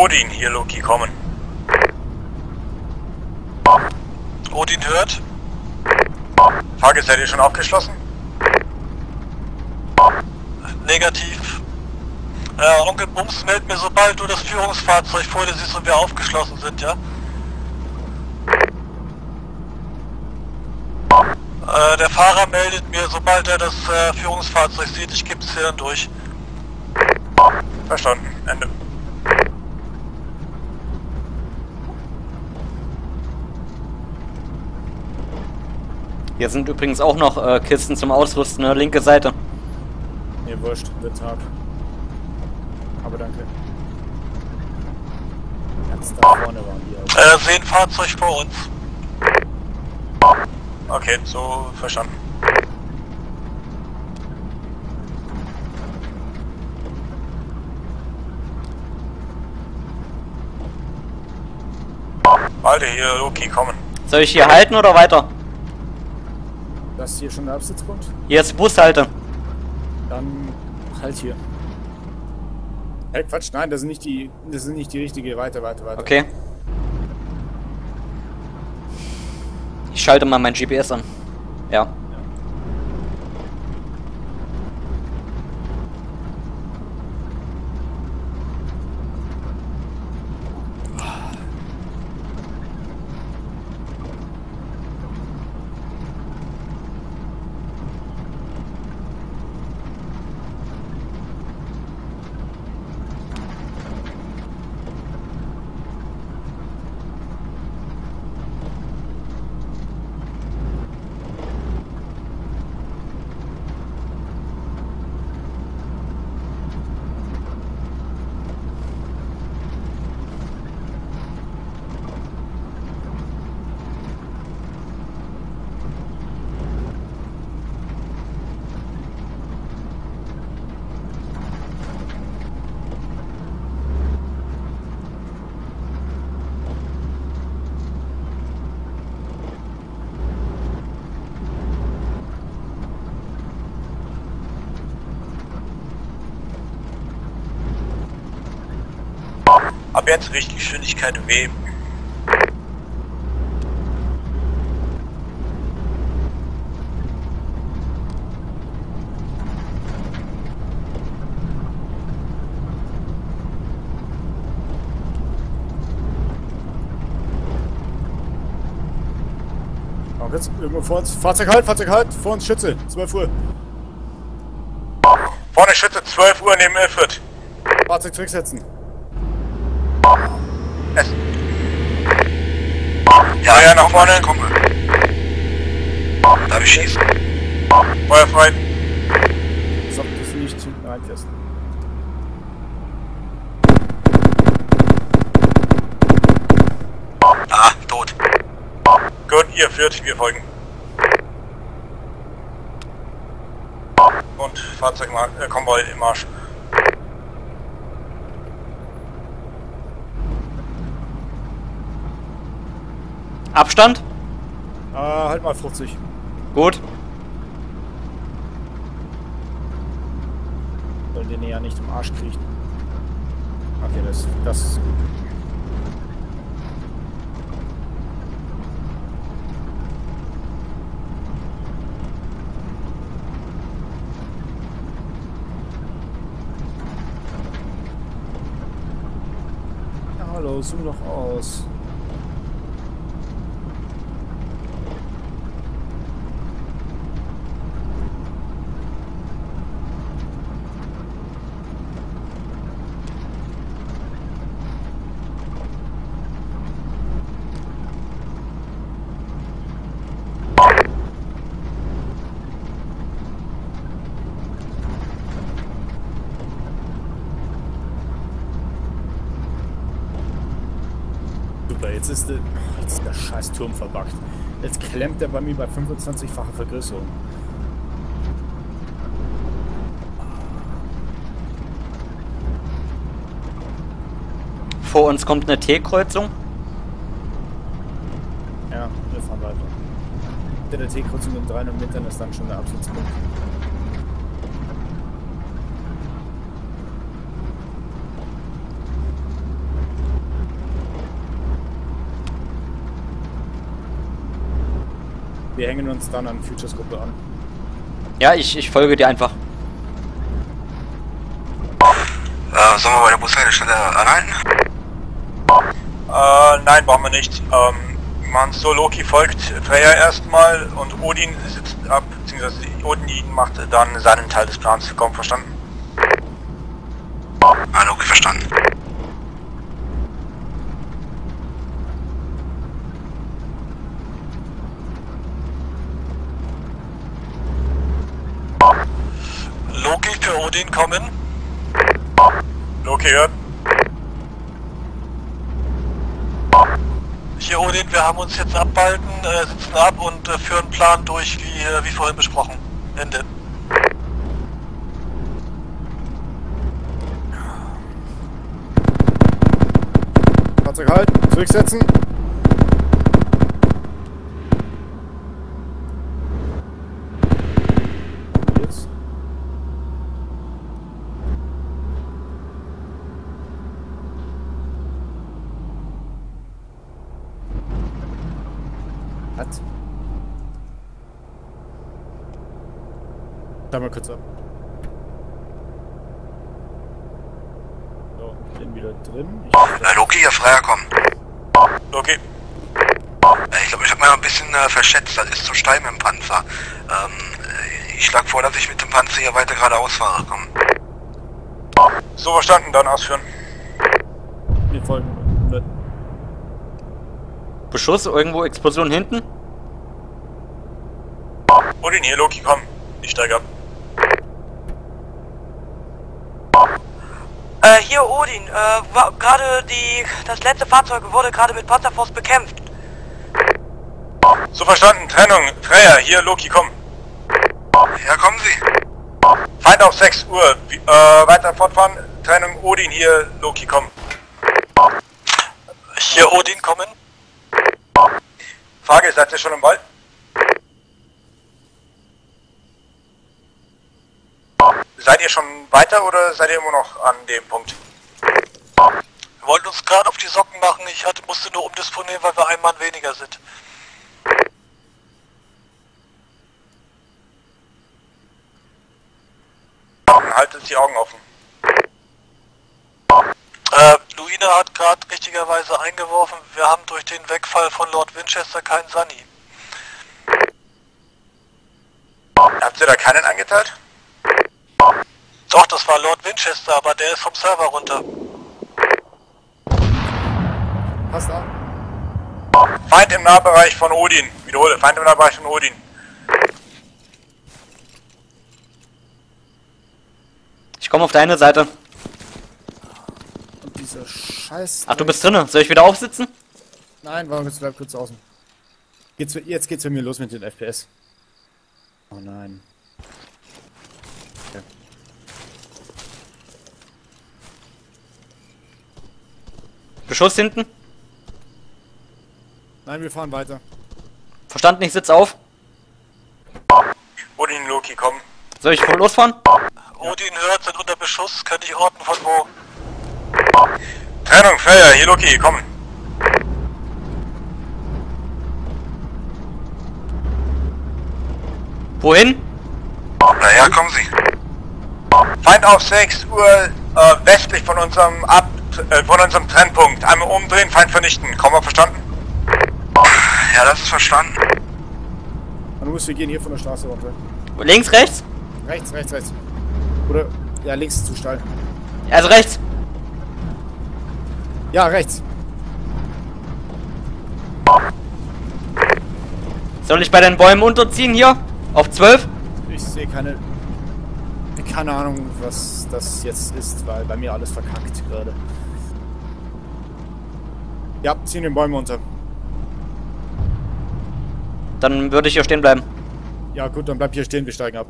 Speaker 6: Odin, hier Loki, kommen. Odin hört. Fahrgäste, seid ihr schon aufgeschlossen? Negativ. Onkel Bums, meld mir, sobald du das Führungsfahrzeug vor dir siehst und wir aufgeschlossen sind, ja? Der Fahrer meldet mir, sobald er das Führungsfahrzeug sieht, ich gebe es hier dann durch. Verstanden, Ende.
Speaker 1: Hier sind übrigens auch noch Kisten zum Ausrüsten, ne? Linke Seite.
Speaker 2: Mir wurscht, wird Tag. Aber danke. Ganz da vorne waren die auch.
Speaker 6: Sehen Fahrzeug vor uns. Okay, so verstanden. Alter, hier, Loki, kommen.
Speaker 1: Soll ich hier halten oder weiter?
Speaker 2: Das ist hier schon der Absitzpunkt?
Speaker 1: Hier ist Bushalte.
Speaker 2: Dann halt hier. Hey, Quatsch, nein, das ist nicht die richtige. Weiter.
Speaker 1: Okay. Ich schalte mal mein GPS an. Ja.
Speaker 6: Ab jetzt Richtgeschwindigkeit W.
Speaker 2: Auch jetzt irgendwo vor uns. Fahrzeug halt, vor uns Schütze, 12 Uhr.
Speaker 6: Vorne Schütze, 12 Uhr neben Elfurt.
Speaker 2: Fahrzeug zurücksetzen.
Speaker 6: Ja, nach vorne. Komme. Darf ich schießen? Feuer frei.
Speaker 2: Sag, dass du nicht hinten reinfährst.
Speaker 6: Ah, tot. Gut, ihr führt, wir folgen. Und Konvoi im Marsch.
Speaker 1: Abstand?
Speaker 2: Halt mal 50.
Speaker 1: Gut.
Speaker 2: Soll den ja nicht im Arsch kriegen. Okay, das ist gut. Ja, hallo, zoom doch aus. Jetzt ist der scheiß Turm verbuggt. Jetzt klemmt er bei mir bei 25-facher Vergrößerung.
Speaker 1: Vor uns kommt eine T-Kreuzung.
Speaker 2: Ja, wir fahren weiter. Hinter der T-Kreuzung in 300 Metern ist dann schon der Absatzpunkt. Wir hängen uns dann an Futures Gruppe an.
Speaker 1: Ja, ich folge dir einfach.
Speaker 6: Sollen wir bei der Bushaltestelle anhalten? Nein, brauchen wir nicht. Man so Loki folgt Freya erstmal und Odin sitzt ab, beziehungsweise Odin macht dann seinen Teil des Plans. Komm, verstanden? Ah, Loki, verstanden. Loki für Odin kommen. Loki hört. Hier Odin, wir haben uns jetzt abgehalten, sitzen ab und führen Plan durch, wie vorhin besprochen. Ende.
Speaker 2: Fahrzeug halten, zurücksetzen. Jetzt. Hat. Schau mal kurz ab. So, bin wieder drin.
Speaker 6: Loki, hier Freier kommen. Loki. Ich glaube, ich habe mal ein bisschen verschätzt, das ist zu steil mit dem Panzer. Ich schlage vor, dass ich mit dem Panzer hier weiter geradeaus fahre. Komm. So verstanden, dann ausführen.
Speaker 2: Wir folgen.
Speaker 1: Beschuss, irgendwo Explosion hinten?
Speaker 6: Odin, hier Loki, komm. Ich steige ab.
Speaker 11: Hier Odin, gerade das letzte Fahrzeug wurde gerade mit Panzerfaust bekämpft.
Speaker 6: So verstanden, Trennung. Freya, hier Loki, komm. Ja, kommen Sie. Feind auf 6 Uhr. Weiter fortfahren. Trennung, Odin, hier Loki, komm. Hier Odin, kommen. Frage, seid ihr schon im Wald? Seid ihr schon weiter oder seid ihr immer noch an dem Punkt? Wir wollten uns gerade auf die Socken machen, musste nur umdisponieren, weil wir ein Mann weniger sind. Haltet die Augen offen. Luina hat gerade richtigerweise eingeworfen, wir haben durch den Wegfall von Lord Winchester keinen Sunny. Habt ihr da keinen angeteilt? Doch, das war Lord Winchester, aber der ist vom Server runter.
Speaker 2: Passt auf.
Speaker 6: Feind im Nahbereich von Odin. Wiederhole, Feind im Nahbereich von Odin.
Speaker 1: Ich komme auf deine Seite.
Speaker 2: Und dieser Scheiß...
Speaker 1: Ach, du bist drinne. Soll ich wieder aufsitzen?
Speaker 2: Nein, bleib kurz außen. Jetzt geht's bei mir los mit den FPS. Oh nein. Okay.
Speaker 1: Beschuss hinten?
Speaker 2: Nein, wir fahren weiter.
Speaker 1: Verstanden, ich sitze auf.
Speaker 6: Odin, Loki, komm.
Speaker 1: Soll ich voll losfahren?
Speaker 6: Odin hört, sind unter Beschuss, könnte ich orten von wo? Trennung, Freya, hier Loki, komm.
Speaker 1: Wohin?
Speaker 6: Naja, kommen Sie. Feind auf 6 Uhr westlich von unserem Trennpunkt. Einmal umdrehen, Feind vernichten. Kommen wir verstanden? Ja, das ist verstanden.
Speaker 2: Wir gehen hier von der Straße runter.
Speaker 1: Links, rechts?
Speaker 2: Rechts. Oder, ja, links ist zu steil.
Speaker 1: Also rechts.
Speaker 2: Ja, rechts.
Speaker 1: Soll ich bei den Bäumen unterziehen hier? Auf 12?
Speaker 2: Ich sehe keine Ahnung, was das jetzt ist, weil bei mir alles verkackt gerade. Ja, ziehen den Bäumen unter.
Speaker 1: Dann würde ich hier stehen bleiben.
Speaker 2: Ja gut, dann bleib hier stehen, wir steigen ab.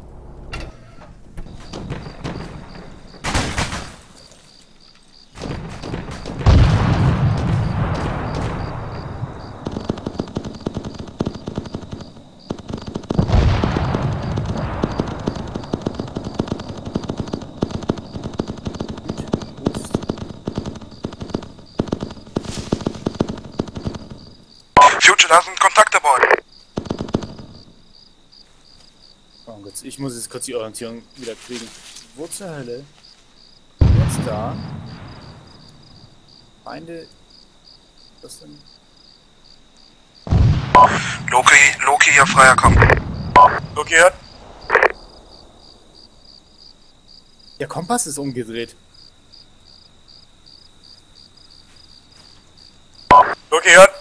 Speaker 6: Future, da sind Kontakte, Boy.
Speaker 2: ich muss jetzt kurz die Orientierung wieder kriegen. Wo zur Hölle? Jetzt da. Feinde. Was denn?
Speaker 6: Loki hier, Freier, komm. Loki hört.
Speaker 2: Der Kompass ist umgedreht.
Speaker 6: Loki hört.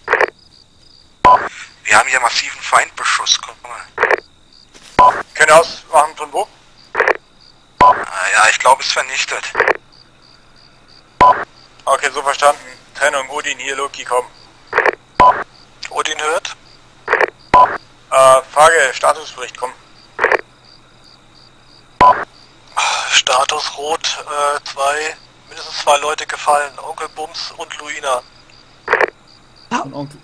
Speaker 6: Wir haben hier massiven Feindbeschuss, guck mal. Können wir ausmachen von wo? Ja, ich glaube, es ist vernichtet. Okay, so verstanden. Trennung, Odin hier, Loki, komm. Odin hört. Frage, Statusbericht, komm.
Speaker 5: Status rot, mindestens 2 Leute gefallen. Onkel Bums und Luina.
Speaker 2: Und Onkel...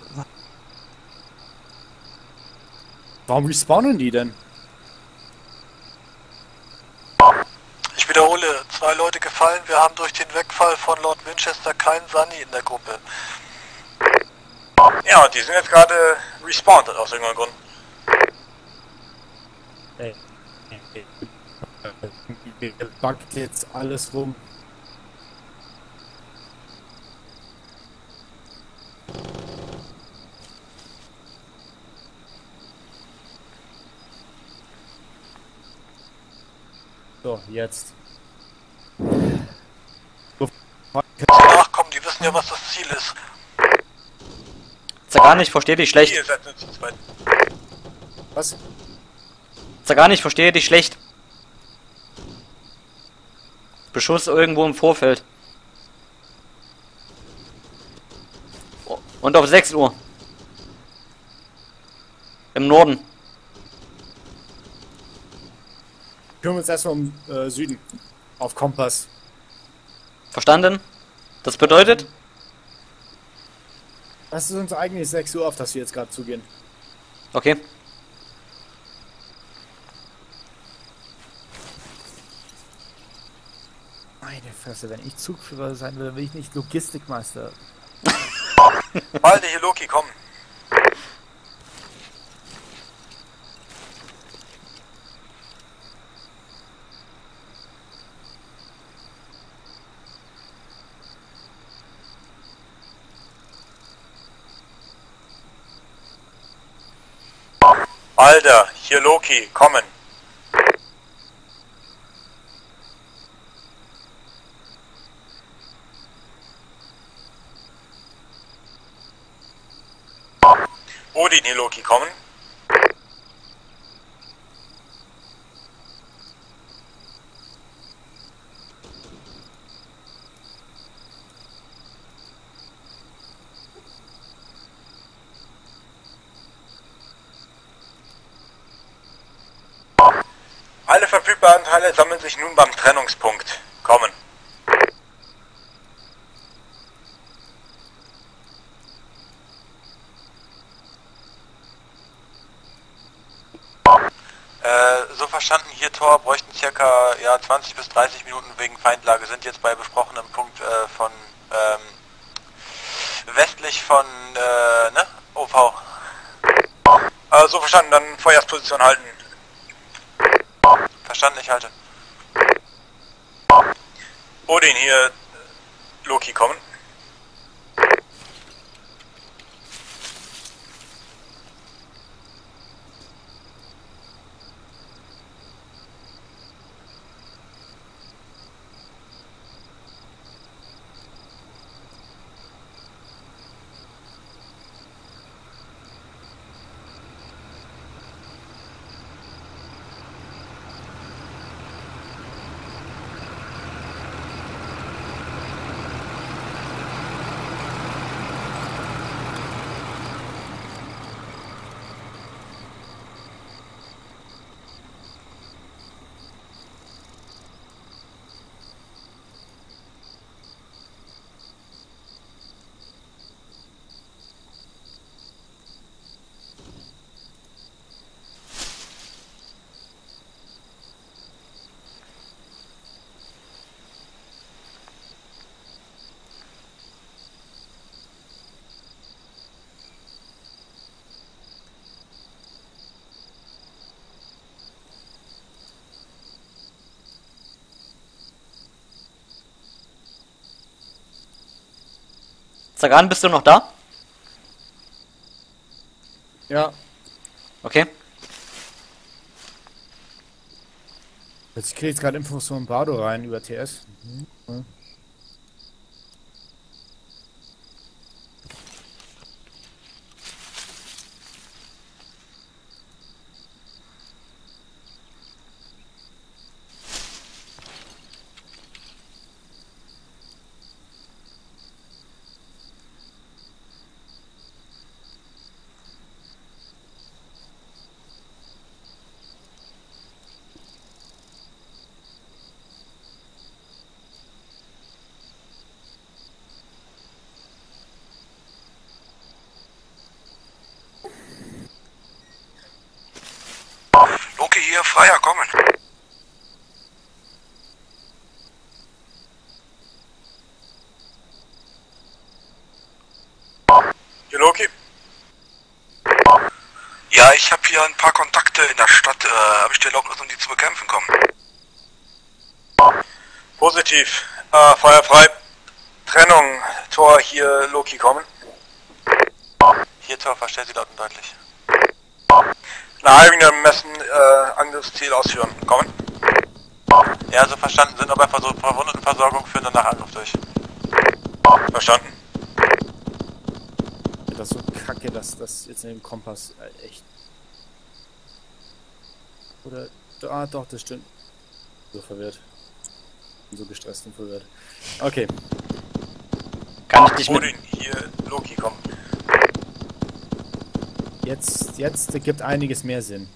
Speaker 2: Warum respawnen die denn?
Speaker 5: Ich wiederhole, 2 Leute gefallen. Wir haben durch den Wegfall von Lord Winchester keinen Sunny in der Gruppe.
Speaker 6: Ja, und die sind jetzt gerade respawned aus irgendeinem Grund.
Speaker 2: Ey. Backt jetzt alles rum. So, jetzt.
Speaker 5: Nachkommen, die wissen ja, was das Ziel ist.
Speaker 1: Zagan, ich verstehe dich schlecht.
Speaker 6: Ihr seid nur zu zweit.
Speaker 2: Was?
Speaker 1: Zagan, ich verstehe dich schlecht. Beschuss irgendwo im Vorfeld. Und auf 6 Uhr. Im Norden.
Speaker 2: Kümmern wir uns erstmal um Süden. Auf Kompass.
Speaker 1: Verstanden? Das bedeutet?
Speaker 2: Das ist uns eigentlich 6 Uhr, auf das wir jetzt gerade zugehen.
Speaker 1: Okay.
Speaker 13: Meine Fresse, wenn ich Zugführer sein will, dann will ich nicht Logistikmeister.
Speaker 6: Balde hier, Loki, komm. Alter, hier Loki, kommen. Odin, hier Loki, kommen. Alle verfügbaren Teile sammeln sich nun beim Trennungspunkt. Kommen. So verstanden, hier Tor bräuchten circa 20 bis 30 Minuten wegen Feindlage, sind jetzt bei besprochenem Punkt von westlich von OV. So verstanden, dann Feuersposition halten. Verstanden, ich halte. Odin hier, Loki, kommen.
Speaker 1: Sagan, bist du noch da?
Speaker 2: Ja.
Speaker 1: Okay.
Speaker 2: Jetzt kriege ich jetzt gerade Infos von Bardo rein über TS. Mhm.
Speaker 6: Loki hier, Freier, kommen. Hier, Loki. Ja, ich habe hier ein paar Kontakte in der Stadt. Habe ich die Erlaubnis, um die zu bekämpfen, kommen? Positiv. Feuer frei. Trennung. Tor hier, Loki, kommen. Hier, Tor, verstellt Sie laut und deutlich. Nach eigenem Messen Angriffsziel ausführen. Kommen. Ja, so verstanden. Sind aber Verwundetenversorgung, führen danach Angriff durch. Verstanden.
Speaker 2: Das ist so kacke, dass das jetzt in dem Kompass echt... Oder... Ah, doch, das stimmt. So verwirrt. Bin so gestresst und verwirrt. Okay.
Speaker 1: Kann ich dich mit...
Speaker 6: Odin, hier, Loki, kommen.
Speaker 2: Jetzt gibt einiges mehr Sinn.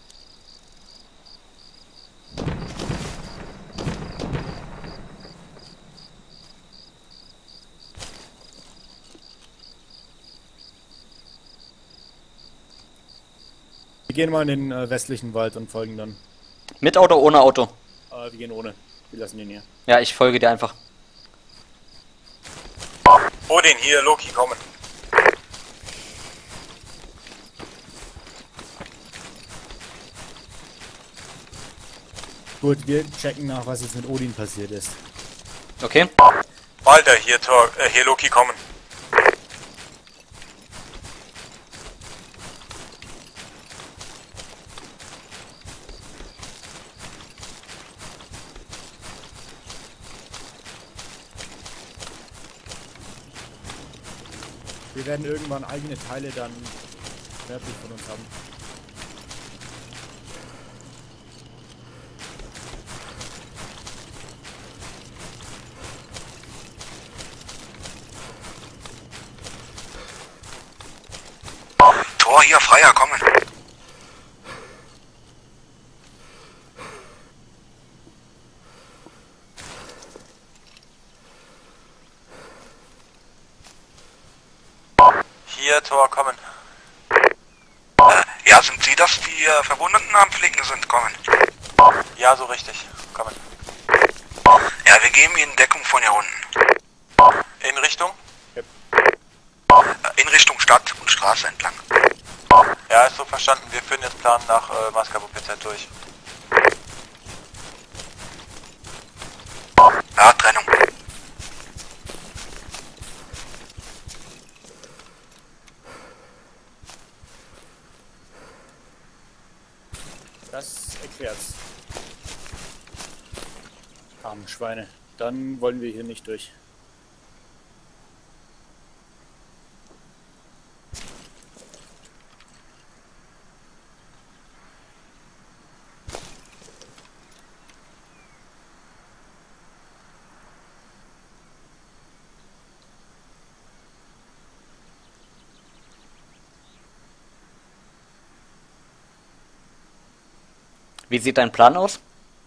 Speaker 2: Wir gehen mal in den westlichen Wald und folgen dann.
Speaker 1: Mit oder ohne Auto?
Speaker 2: Wir gehen ohne. Wir lassen ihn hier.
Speaker 1: Ja, ich folge dir einfach.
Speaker 6: Odin, hier, Loki, kommen.
Speaker 2: Gut, wir checken nach, was jetzt mit Odin passiert ist.
Speaker 1: Okay.
Speaker 6: Walter, hier, hier, Loki, kommen.
Speaker 2: Wir werden irgendwann eigene Teile dann nördlich von uns haben.
Speaker 6: Tor hier, Freier, kommen. Hier, Tor, kommen. Ja, sind Sie das, die Verwundeten am Pflegen sind? Kommen. Ja, so richtig. Kommen. Ja, wir geben Ihnen Deckung von hier unten. In Richtung? Yep. In Richtung Stadt und Straße entlang. Ja, ist so verstanden. Wir führen jetzt Plan nach Maskapo PZ durch. Ja, Trennung.
Speaker 2: Das erklärt's. Armen Schweine. Dann wollen wir hier nicht durch.
Speaker 1: Wie sieht dein Plan aus?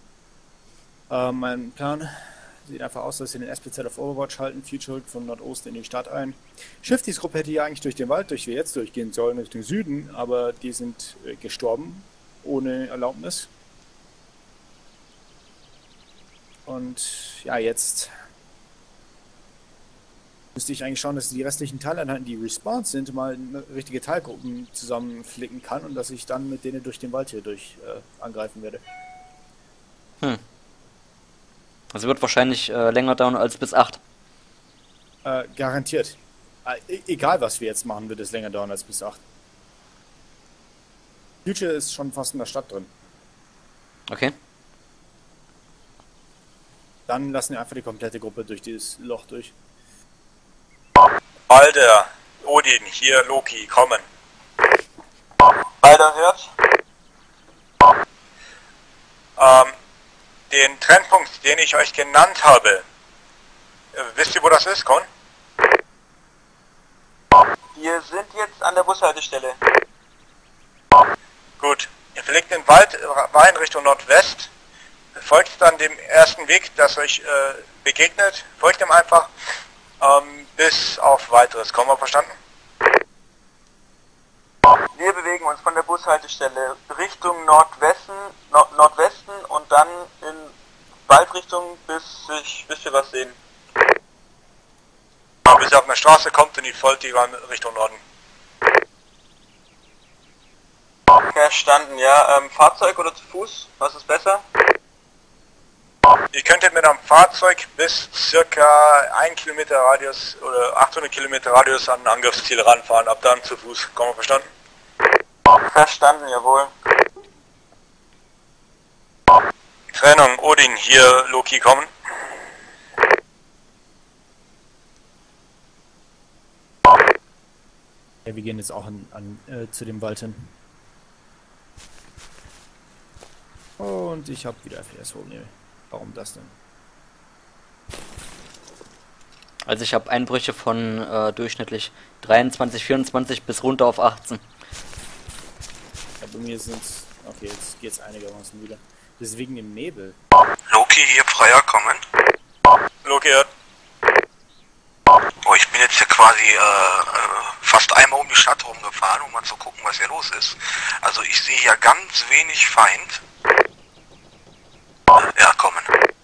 Speaker 2: Mein Plan sieht einfach aus, dass wir den SPZ auf Overwatch halten, Future von Nordosten in die Stadt ein. Shifties Gruppe hätte ja eigentlich durch den Wald, durch wir jetzt durchgehen sollen, Richtung Süden, aber die sind gestorben, ohne Erlaubnis. Und ja, jetzt müsste ich eigentlich schauen, dass die restlichen Teileinheiten, die respawned sind, mal richtige Teilgruppen zusammenflicken kann und dass ich dann mit denen durch den Wald hier angreifen werde.
Speaker 1: Also wird wahrscheinlich länger dauern als bis 8.
Speaker 2: Garantiert. Egal was wir jetzt machen, wird es länger dauern als bis 8. Future ist schon fast in der Stadt drin.
Speaker 1: Okay.
Speaker 2: Dann lassen wir einfach die komplette Gruppe durch dieses Loch durch.
Speaker 6: Alter, Odin, hier Loki, kommen.
Speaker 9: Alter, hört.
Speaker 6: Den Trennpunkt, den ich euch genannt habe, wisst ihr, wo das ist, Con?
Speaker 9: Wir sind jetzt an der Bushaltestelle.
Speaker 6: Gut, ihr verlegt den Wald rein Richtung Nordwest, folgt dann dem ersten Weg, das euch begegnet, folgt ihm einfach, bis auf weiteres. Kommen wir verstanden?
Speaker 9: Wir bewegen uns von der Bushaltestelle Richtung Nordwesten und dann in Waldrichtung, bis wir was sehen.
Speaker 6: Bis ihr auf eine Straße kommt und die folgt die Richtung Norden.
Speaker 9: Verstanden, ja. Fahrzeug oder zu Fuß? Was ist besser?
Speaker 6: Ihr könntet mit einem Fahrzeug bis circa 1 Kilometer Radius oder 800 Kilometer Radius an ein Angriffsziel ranfahren, ab dann zu Fuß. Kommen wir verstanden?
Speaker 9: Verstanden, jawohl.
Speaker 6: Trennung, Odin, hier Loki, kommen.
Speaker 2: Ja, wir gehen jetzt auch zu dem Wald hin. Und ich habe wieder FPS-Probleme. Warum das denn?
Speaker 1: Also ich habe Einbrüche von durchschnittlich 23, 24 bis runter auf 18.
Speaker 2: Ja, bei mir sind's... Okay, jetzt geht's einigermaßen wieder. Deswegen im Nebel.
Speaker 6: Loki, hier Freier, kommen. Loki, oh, ich bin jetzt hier quasi fast einmal um die Stadt rumgefahren, um mal zu gucken, was hier los ist. Also ich sehe hier ganz wenig Feind. Ja, kommen.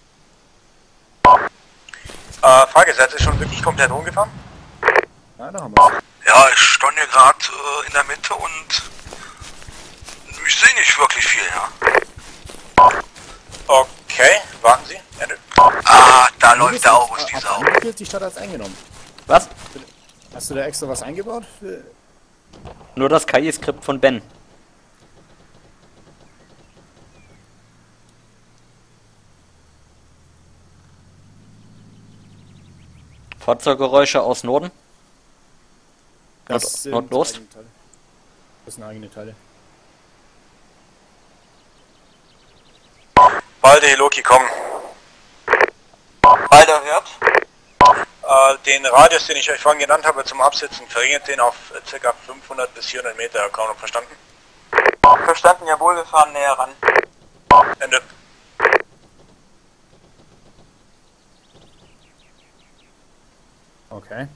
Speaker 6: Frage, seid ihr schon wirklich komplett rumgefahren?
Speaker 2: Ja, da haben wir's.
Speaker 6: Ja, ich stand hier gerade in der Mitte und ich sehe nicht wirklich viel, ja. Okay, warten Sie. Ah, da läuft der August, dieser August.
Speaker 2: Die Stadt hat's eingenommen.
Speaker 1: Was?
Speaker 2: Hast du da extra was eingebaut?
Speaker 1: Nur das KI-Skript von Ben. Fahrzeuggeräusche aus Norden?
Speaker 2: Das sind
Speaker 1: Nordost?
Speaker 2: eigene Teile. Das sind eigene Teile.
Speaker 6: Balde, Loki, kommen.
Speaker 9: Alter, hört.
Speaker 6: Den Radius, den ich euch vorhin genannt habe, zum Absitzen, verringert den auf ca. 500 bis 400 Meter. Kaum noch verstanden?
Speaker 9: Verstanden, jawohl, wir fahren näher ran.
Speaker 6: Ende.
Speaker 2: Okay.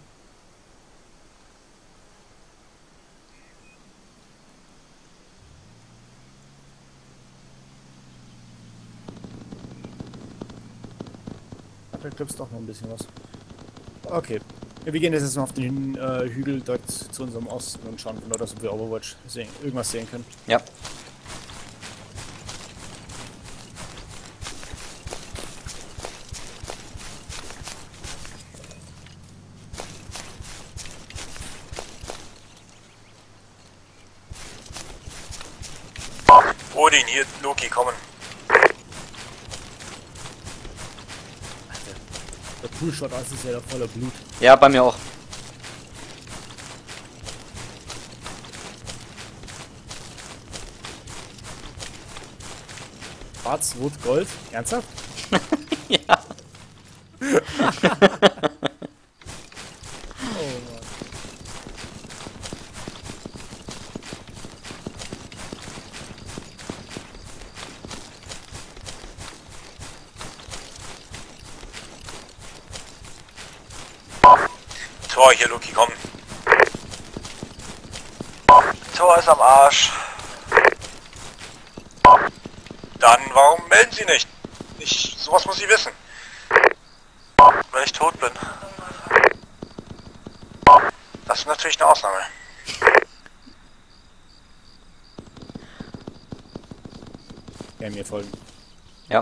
Speaker 2: Da gibt's doch noch ein bisschen was. Okay. Ja, wir gehen jetzt mal auf den Hügel dort zu unserem Osten und schauen von dort aus, ob wir Overwatch irgendwas sehen können.
Speaker 1: Ja.
Speaker 6: Odin, hier Loki, kommen.
Speaker 2: Der Poolshot ist ja da voller Blut.
Speaker 1: Ja, bei mir auch.
Speaker 2: Schwarz, Rot, Gold? Ernsthaft?
Speaker 1: Ja.
Speaker 2: Oh Mann.
Speaker 6: Tor, hier Loki, kommen. Tor ist am Arsch. Dann, warum melden Sie nicht? Sowas muss ich wissen. Weil ich tot bin. Das ist natürlich eine Ausnahme.
Speaker 2: Ja, mir folgen.
Speaker 1: Ja.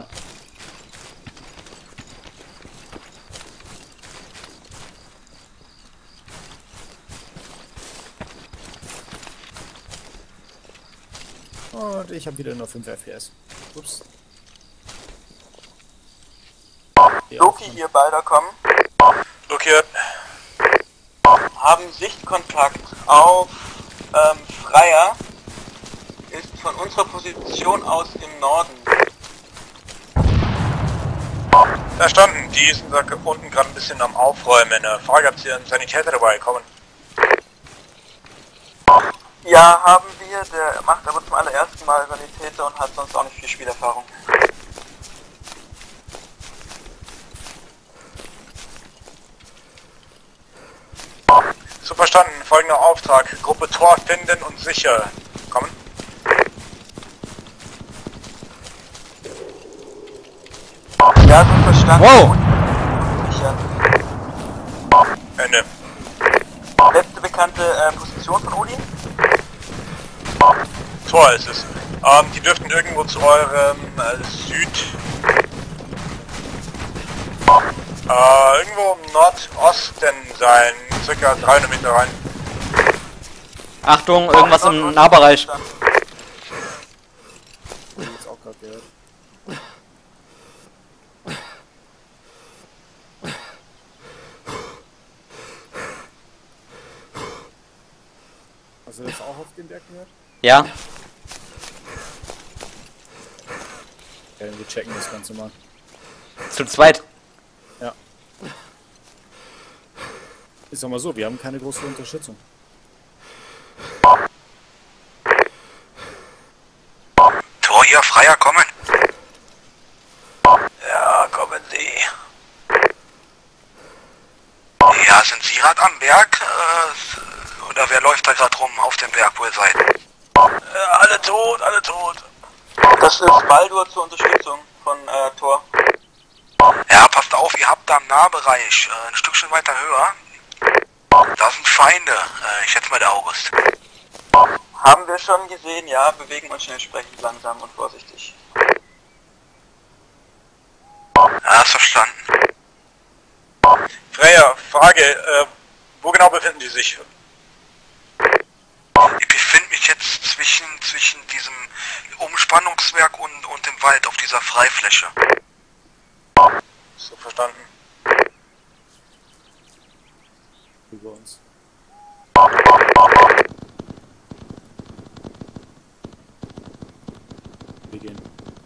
Speaker 2: Und ich habe wieder nur 5 FPS. Ups.
Speaker 9: Loki hier, beider kommen.
Speaker 6: Loki,
Speaker 9: Haben Sichtkontakt auf Freier. Ist von unserer Position aus im Norden.
Speaker 6: verstanden. Die sind da unten gerade ein bisschen am Aufräumen. Eine Frage, habt ihr einen Sanitäter dabei? Kommen.
Speaker 9: Ja, haben wir. Der macht aber zum allerersten Mal Sanitäter und hat sonst auch nicht viel Spielerfahrung.
Speaker 6: So verstanden. Folgender Auftrag. Gruppe Tor finden und sicher. Kommen.
Speaker 9: Ja, so verstanden.
Speaker 1: Wow!
Speaker 9: Sicher.
Speaker 6: Ende.
Speaker 9: Letzte bekannte Position von Odin?
Speaker 6: Tor ist es. Die dürften irgendwo zu eurem irgendwo im Nordosten sein. Circa 300 Meter rein.
Speaker 1: Achtung, irgendwas im Nahbereich.
Speaker 2: Jetzt auch gerade gehört. Hast du das auch auf dem Berg gehört?
Speaker 1: Ja.
Speaker 2: Ja, wir checken das Ganze mal.
Speaker 1: Zu zweit.
Speaker 2: Ja. Ist doch mal so, wir haben keine große Unterstützung.
Speaker 12: Tor hier, Freier, kommen.
Speaker 6: Ja, kommen Sie.
Speaker 12: Ja, sind Sie gerade am Berg? Oder wer läuft da gerade rum auf dem Berg, wo ihr seid?
Speaker 6: Alle tot, alle tot.
Speaker 9: Das ist Baldur zur Unterstützung von Thor.
Speaker 12: Ja, passt auf, ihr habt da im Nahbereich, ein Stückchen weiter höher. Da sind Feinde, ich schätze mal der August.
Speaker 9: Haben wir schon gesehen, ja, bewegen uns entsprechend langsam und vorsichtig.
Speaker 12: Ja, ist verstanden.
Speaker 6: Freya, Frage, wo genau befinden Sie sich?
Speaker 12: Ich befinde mich jetzt zwischen diesem Umspannungswerk und dem Wald auf dieser Freifläche.
Speaker 6: So verstanden.
Speaker 2: Über uns. Wir gehen.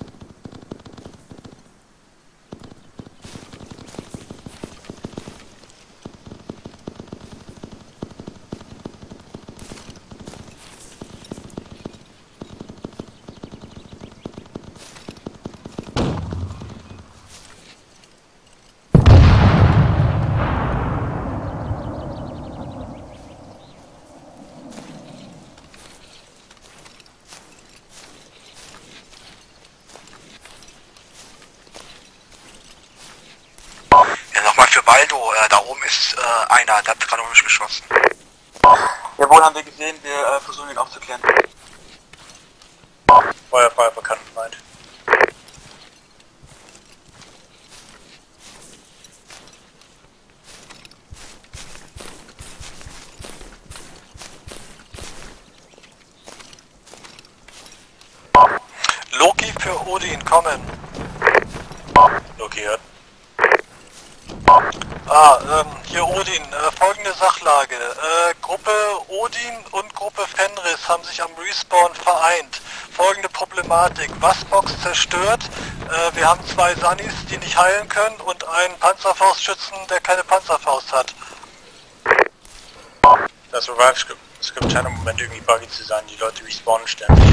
Speaker 12: Für Baldo, da oben ist einer, der hat gerade auf mich geschossen.
Speaker 9: Jawohl, haben wir gesehen, wir versuchen ihn aufzuklären.
Speaker 6: Feuer, bekannt, meint.
Speaker 10: Loki für Odin, kommen.
Speaker 6: Loki hört.
Speaker 10: Hier Odin, folgende Sachlage. Gruppe Odin und Gruppe Fenris haben sich am Respawn vereint. Folgende Problematik. Wassbox zerstört. Wir haben 2 Sunnis, die nicht heilen können und einen Panzerfaustschützen, der keine Panzerfaust hat.
Speaker 6: Das Revive-Skript scheint im Moment irgendwie buggy zu sein. Die Leute respawnen ständig.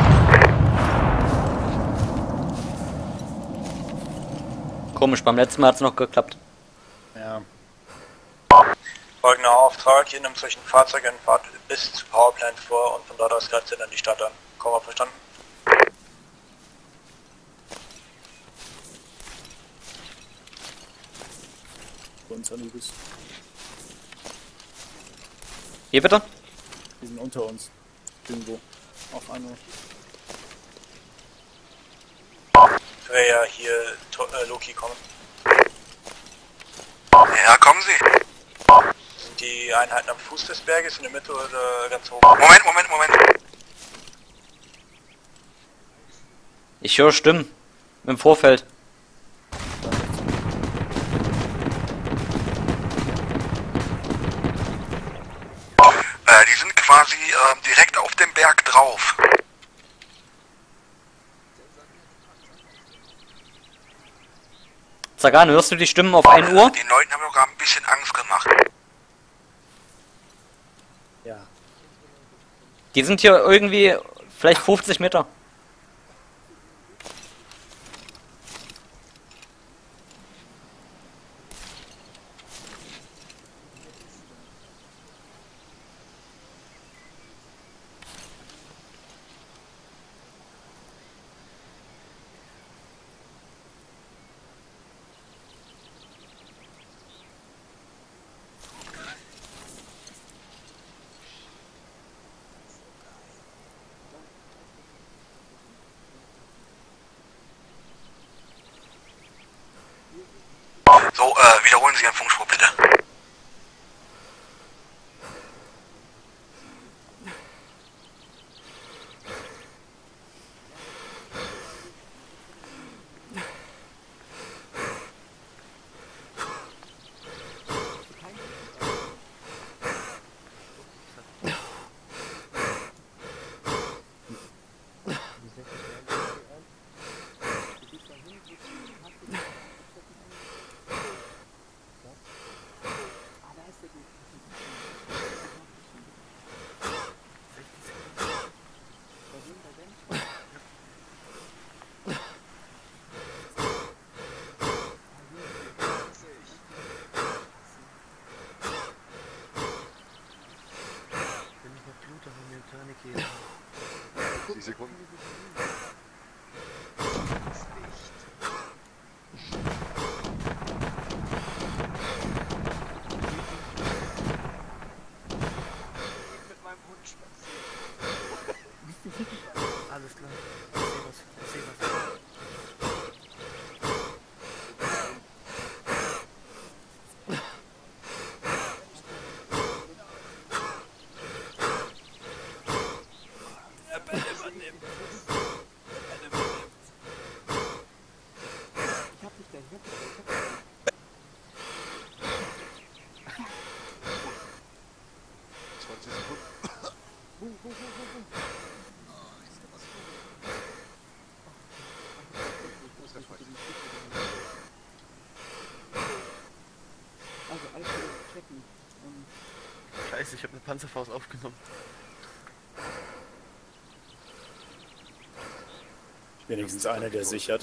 Speaker 1: Komisch, beim letzten Mal hat es noch geklappt.
Speaker 2: Ja.
Speaker 6: Folgender Auftrag, ihr nehmt euch ein Fahrzeug und fahrt bis zu Powerplant vor und von dort aus greift ihr dann die Stadt an. Komma, verstanden?
Speaker 2: Bei uns Anubis.
Speaker 1: Hier bitte?
Speaker 2: Die sind unter uns. Irgendwo. Auf einmal.
Speaker 6: Freya, hier Loki kommen.
Speaker 12: Ja, kommen Sie.
Speaker 6: Sind die Einheiten am Fuß des Berges, in der Mitte oder ganz oben?
Speaker 12: Moment.
Speaker 1: Ich höre Stimmen. Im Vorfeld.
Speaker 12: Die sind quasi direkt auf dem Berg drauf.
Speaker 1: Zagan, hörst du die Stimmen auf 1 Uhr?
Speaker 12: Den Leuten haben wir sogar ein bisschen Angst gemacht.
Speaker 2: Ja.
Speaker 1: Die sind hier irgendwie vielleicht 50 Meter.
Speaker 12: So, wiederholen Sie Ihren Funkspruch bitte.
Speaker 15: Sekunden.
Speaker 12: Alles klar. Ich seh was.
Speaker 16: Scheiße, ich habe eine Panzerfaust aufgenommen.
Speaker 2: Wenigstens einer, der sichert.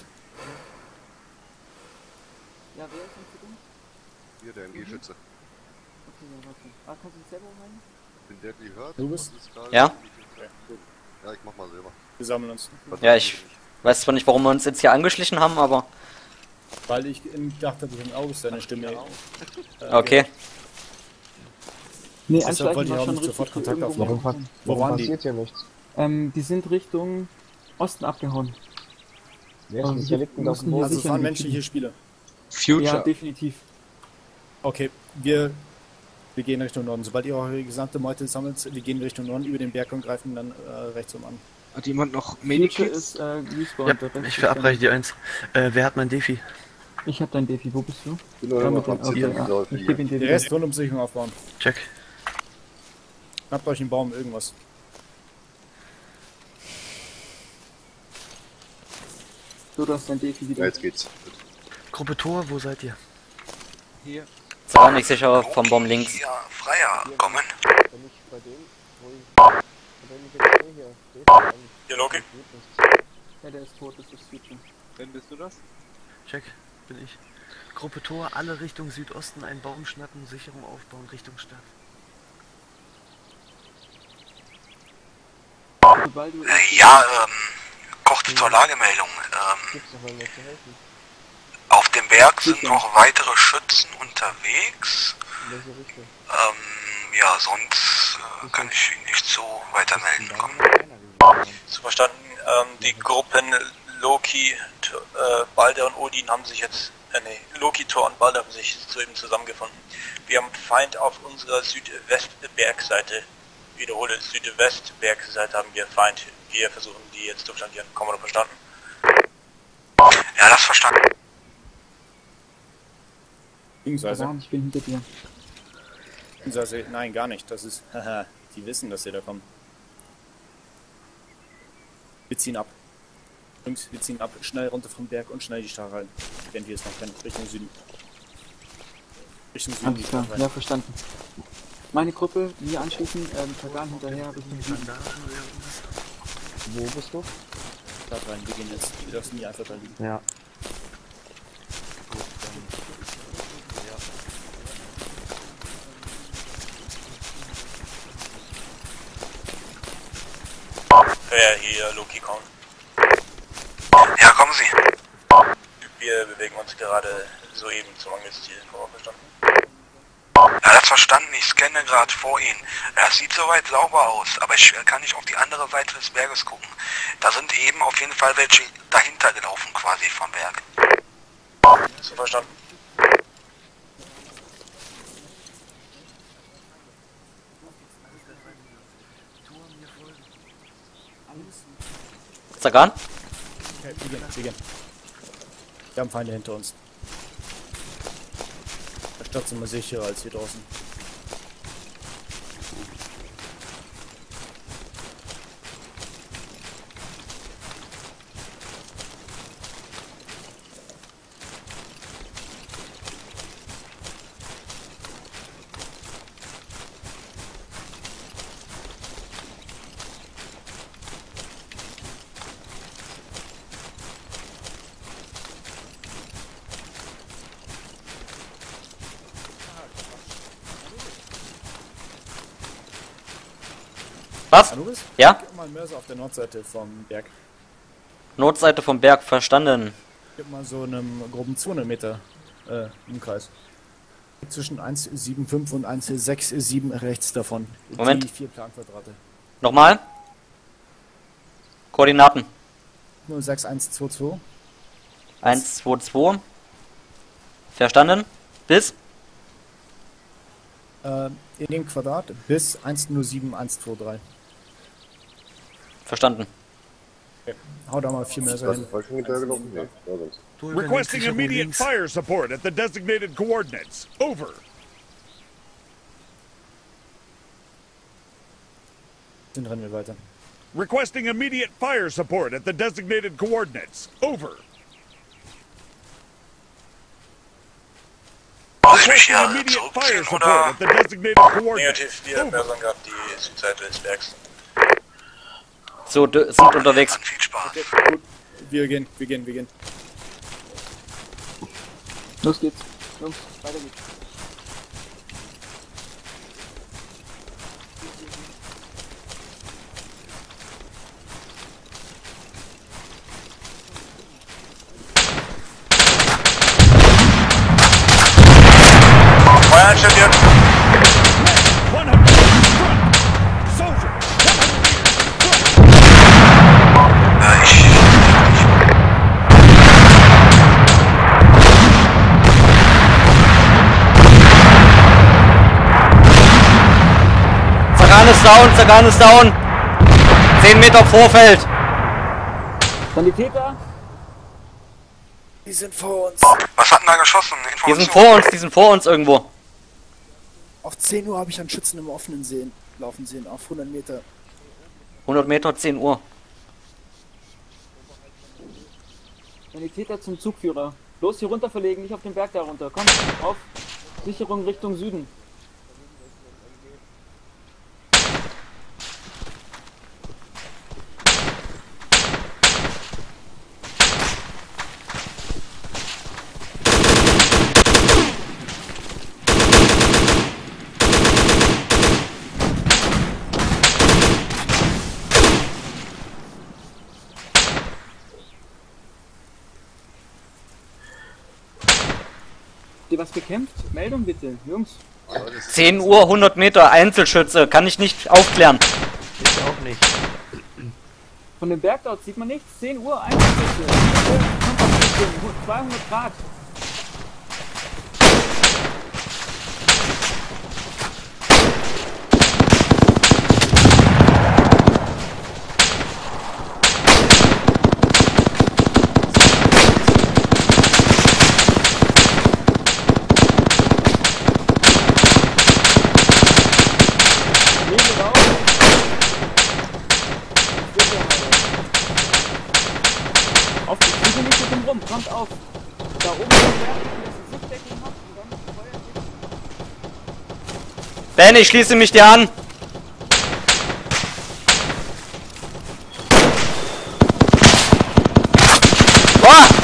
Speaker 13: Ja, wer ist denn für uns?
Speaker 15: Hier, der MG-Schütze.
Speaker 13: Okay, ja, warte. Ah, kannst du dich selber rein?
Speaker 15: Bin der, die hört?
Speaker 2: Du bist?
Speaker 1: Ja?
Speaker 15: Okay, gut. Ja, ich mach mal selber.
Speaker 2: Wir sammeln uns.
Speaker 1: Ja, ich weiß zwar nicht, warum wir uns jetzt hier angeschlichen haben, aber...
Speaker 2: Weil ich dachte, du im August deine Stimme...
Speaker 1: Okay.
Speaker 13: Nee,
Speaker 2: deshalb wollte ich auch
Speaker 13: schon
Speaker 2: nicht sofort
Speaker 13: richtig
Speaker 2: Kontakt
Speaker 13: irgendwo
Speaker 2: aufnehmen.
Speaker 13: mal-
Speaker 2: Wo waren die?
Speaker 17: Passiert hier nichts.
Speaker 13: Die sind Richtung Osten abgehauen.
Speaker 17: Wer ist
Speaker 13: wir
Speaker 17: hier liegt denn auf
Speaker 13: mussten
Speaker 17: dem
Speaker 13: hier
Speaker 17: Boden?
Speaker 2: Also es
Speaker 13: sichern,
Speaker 2: waren
Speaker 13: die
Speaker 2: menschliche
Speaker 13: Typen.
Speaker 2: Spieler.
Speaker 14: Future.
Speaker 13: Ja, definitiv.
Speaker 2: Okay, wir gehen Richtung Norden. Sobald ihr eure gesamte Meute sammelt, wir gehen Richtung Norden über den Berg und greifen dann rechts um an.
Speaker 14: Hat jemand noch
Speaker 13: Future
Speaker 14: Medikits?
Speaker 13: ist Respawn.
Speaker 16: Ja,
Speaker 13: der Rest
Speaker 16: ich
Speaker 13: ist
Speaker 16: verabreiche die 1. Wer hat mein Defi?
Speaker 13: Ich hab dein Defi, wo bist du?
Speaker 15: Die Leute
Speaker 13: mit
Speaker 15: haben
Speaker 13: dem-
Speaker 15: Ziel
Speaker 13: okay, ja.
Speaker 15: gelaufen
Speaker 13: Ich gebe ihn dir
Speaker 2: Der
Speaker 13: wieder.
Speaker 2: Rest Rundumsicherung aufbauen.
Speaker 16: Check.
Speaker 2: Schnappt euch einen Baum, irgendwas.
Speaker 13: So, du hast dein Defi wieder.
Speaker 15: Ja, jetzt geht's.
Speaker 16: Gruppe Tor, wo seid ihr?
Speaker 14: Hier.
Speaker 1: Zagan, ich sicher vom Baum links.
Speaker 12: Ja, Freier, kommen.
Speaker 17: Wenn ich bei dem, wo ich... Wenn ich jetzt sehe hier, steht da eigentlich...
Speaker 6: Hier, Loki.
Speaker 13: Ja, der ist tot, das ist Future.
Speaker 14: Wenn bist du das?
Speaker 16: Check, bin ich. Gruppe Tor, alle Richtung Südosten, einen Baum schnappen, Sicherung aufbauen, Richtung Stadt.
Speaker 13: Sobald du
Speaker 12: Kurz zur Lagemeldung.
Speaker 17: Gibt's doch mal mehr zu helfen.
Speaker 12: Auf dem Berg sind noch weitere Schützen unterwegs.
Speaker 17: In welche Richtung?
Speaker 12: Ja, sonst kann ich Ihnen nicht so weitermelden. Komm.
Speaker 6: So verstanden, die Gruppen Loki, Balder und Odin haben sich jetzt, Loki, Thor und Balder haben sich soeben zusammengefunden. Wir haben Feind auf unserer Südwestbergseite. Wiederhole, Südwestbergseite haben wir Feind. Wir versuchen die jetzt zu flankieren. Kommen wir verstanden? Ja, das verstanden.
Speaker 2: Beziehungsweise,
Speaker 17: Ich bin hinter dir.
Speaker 2: nein, gar nicht. Das ist, haha, die wissen, dass sie da kommen. Wir ziehen ab. Jungs, wir ziehen ab. Schnell runter vom Berg und schnell die Stahl rein. Wenn wir es noch können. Richtung Süden. Richtung Süden.
Speaker 17: Alles klar, ja, verstanden. Meine Gruppe, wir anschließen, Tagan hinterher, Richtung Süden. Wo bist du?
Speaker 2: Da rein, wir gehen jetzt. Wir dürfen nie einfach da liegen.
Speaker 17: Ja.
Speaker 6: Ja, hier, Loki kommt. Ja, kommen Sie. Wir bewegen uns gerade soeben zum Angriffsziel. Verstanden? Ja, das verstanden. Ich scanne gerade vor Ihnen. Das sieht soweit sauber aus, aber ich kann nicht auf die andere Seite des Berges gucken. Da sind eben auf jeden Fall welche dahinter gelaufen, quasi vom Berg. So verstanden.
Speaker 1: Zagan?
Speaker 2: Okay, wir gehen. Wir haben Feinde hinter uns. Der Stadt sind wir sicherer als hier draußen.
Speaker 1: Was?
Speaker 2: Anubis?
Speaker 1: Ja?
Speaker 2: Gib mal einen Mörser auf der Nordseite vom Berg.
Speaker 1: Nordseite vom Berg, verstanden.
Speaker 2: Gib mal so einen groben 200 Meter Umkreis. Zwischen 1,75 und 1,67 rechts davon.
Speaker 1: Moment.
Speaker 2: Die 4 Planquadrate.
Speaker 1: Nochmal. Koordinaten.
Speaker 2: 06122.
Speaker 1: 122. Verstanden. Bis?
Speaker 2: In dem Quadrat bis 107123.
Speaker 1: Verstanden.
Speaker 2: Okay. Hau da mal 4 Mörser hin.
Speaker 8: Requesting immediate fire support at the designated coordinates. Over.
Speaker 2: Dann rennen wir weiter.
Speaker 8: Requesting immediate fire support at the designated coordinates. Over.
Speaker 6: Muss ich mich hier
Speaker 8: Immediate fire
Speaker 6: zurückziehen
Speaker 8: support
Speaker 6: oder?
Speaker 8: at the designated coordinates.
Speaker 6: Negativ, wir mörsern gerade die Südseite des Bergs.
Speaker 1: So, sind unterwegs.
Speaker 6: Viel Spaß.
Speaker 2: Okay, gut. Wir gehen.
Speaker 17: Los geht's. Jungs, weiter geht's.
Speaker 6: Feuer installiert.
Speaker 1: Zagan ist down. 10 Meter Vorfeld.
Speaker 17: Sanitäter?
Speaker 2: Die sind vor uns.
Speaker 6: Was hat denn da geschossen?
Speaker 1: Die sind vor uns irgendwo.
Speaker 2: Auf 10 Uhr habe ich einen Schützen im offenen laufen sehen, auf 100 Meter.
Speaker 1: 100 Meter, 10 Uhr.
Speaker 17: Sanitäter zum Zugführer. Los hier runter verlegen, nicht auf den Berg da runter. Komm, auf. Sicherung Richtung Süden. Habt ihr was gekämpft? Meldung bitte, Jungs.
Speaker 1: 10 Uhr, 100 Meter, Einzelschütze. Kann ich nicht aufklären.
Speaker 13: Ich auch nicht.
Speaker 17: Von dem Berg dort sieht man nichts. 10 Uhr, Einzelschütze. 200 Grad. drumrum, kommt auf. Da oben ist der, dass ihr Sichtdeckung habt und dann feuert ihr.
Speaker 1: Ben, ich schließe mich dir an. Oh!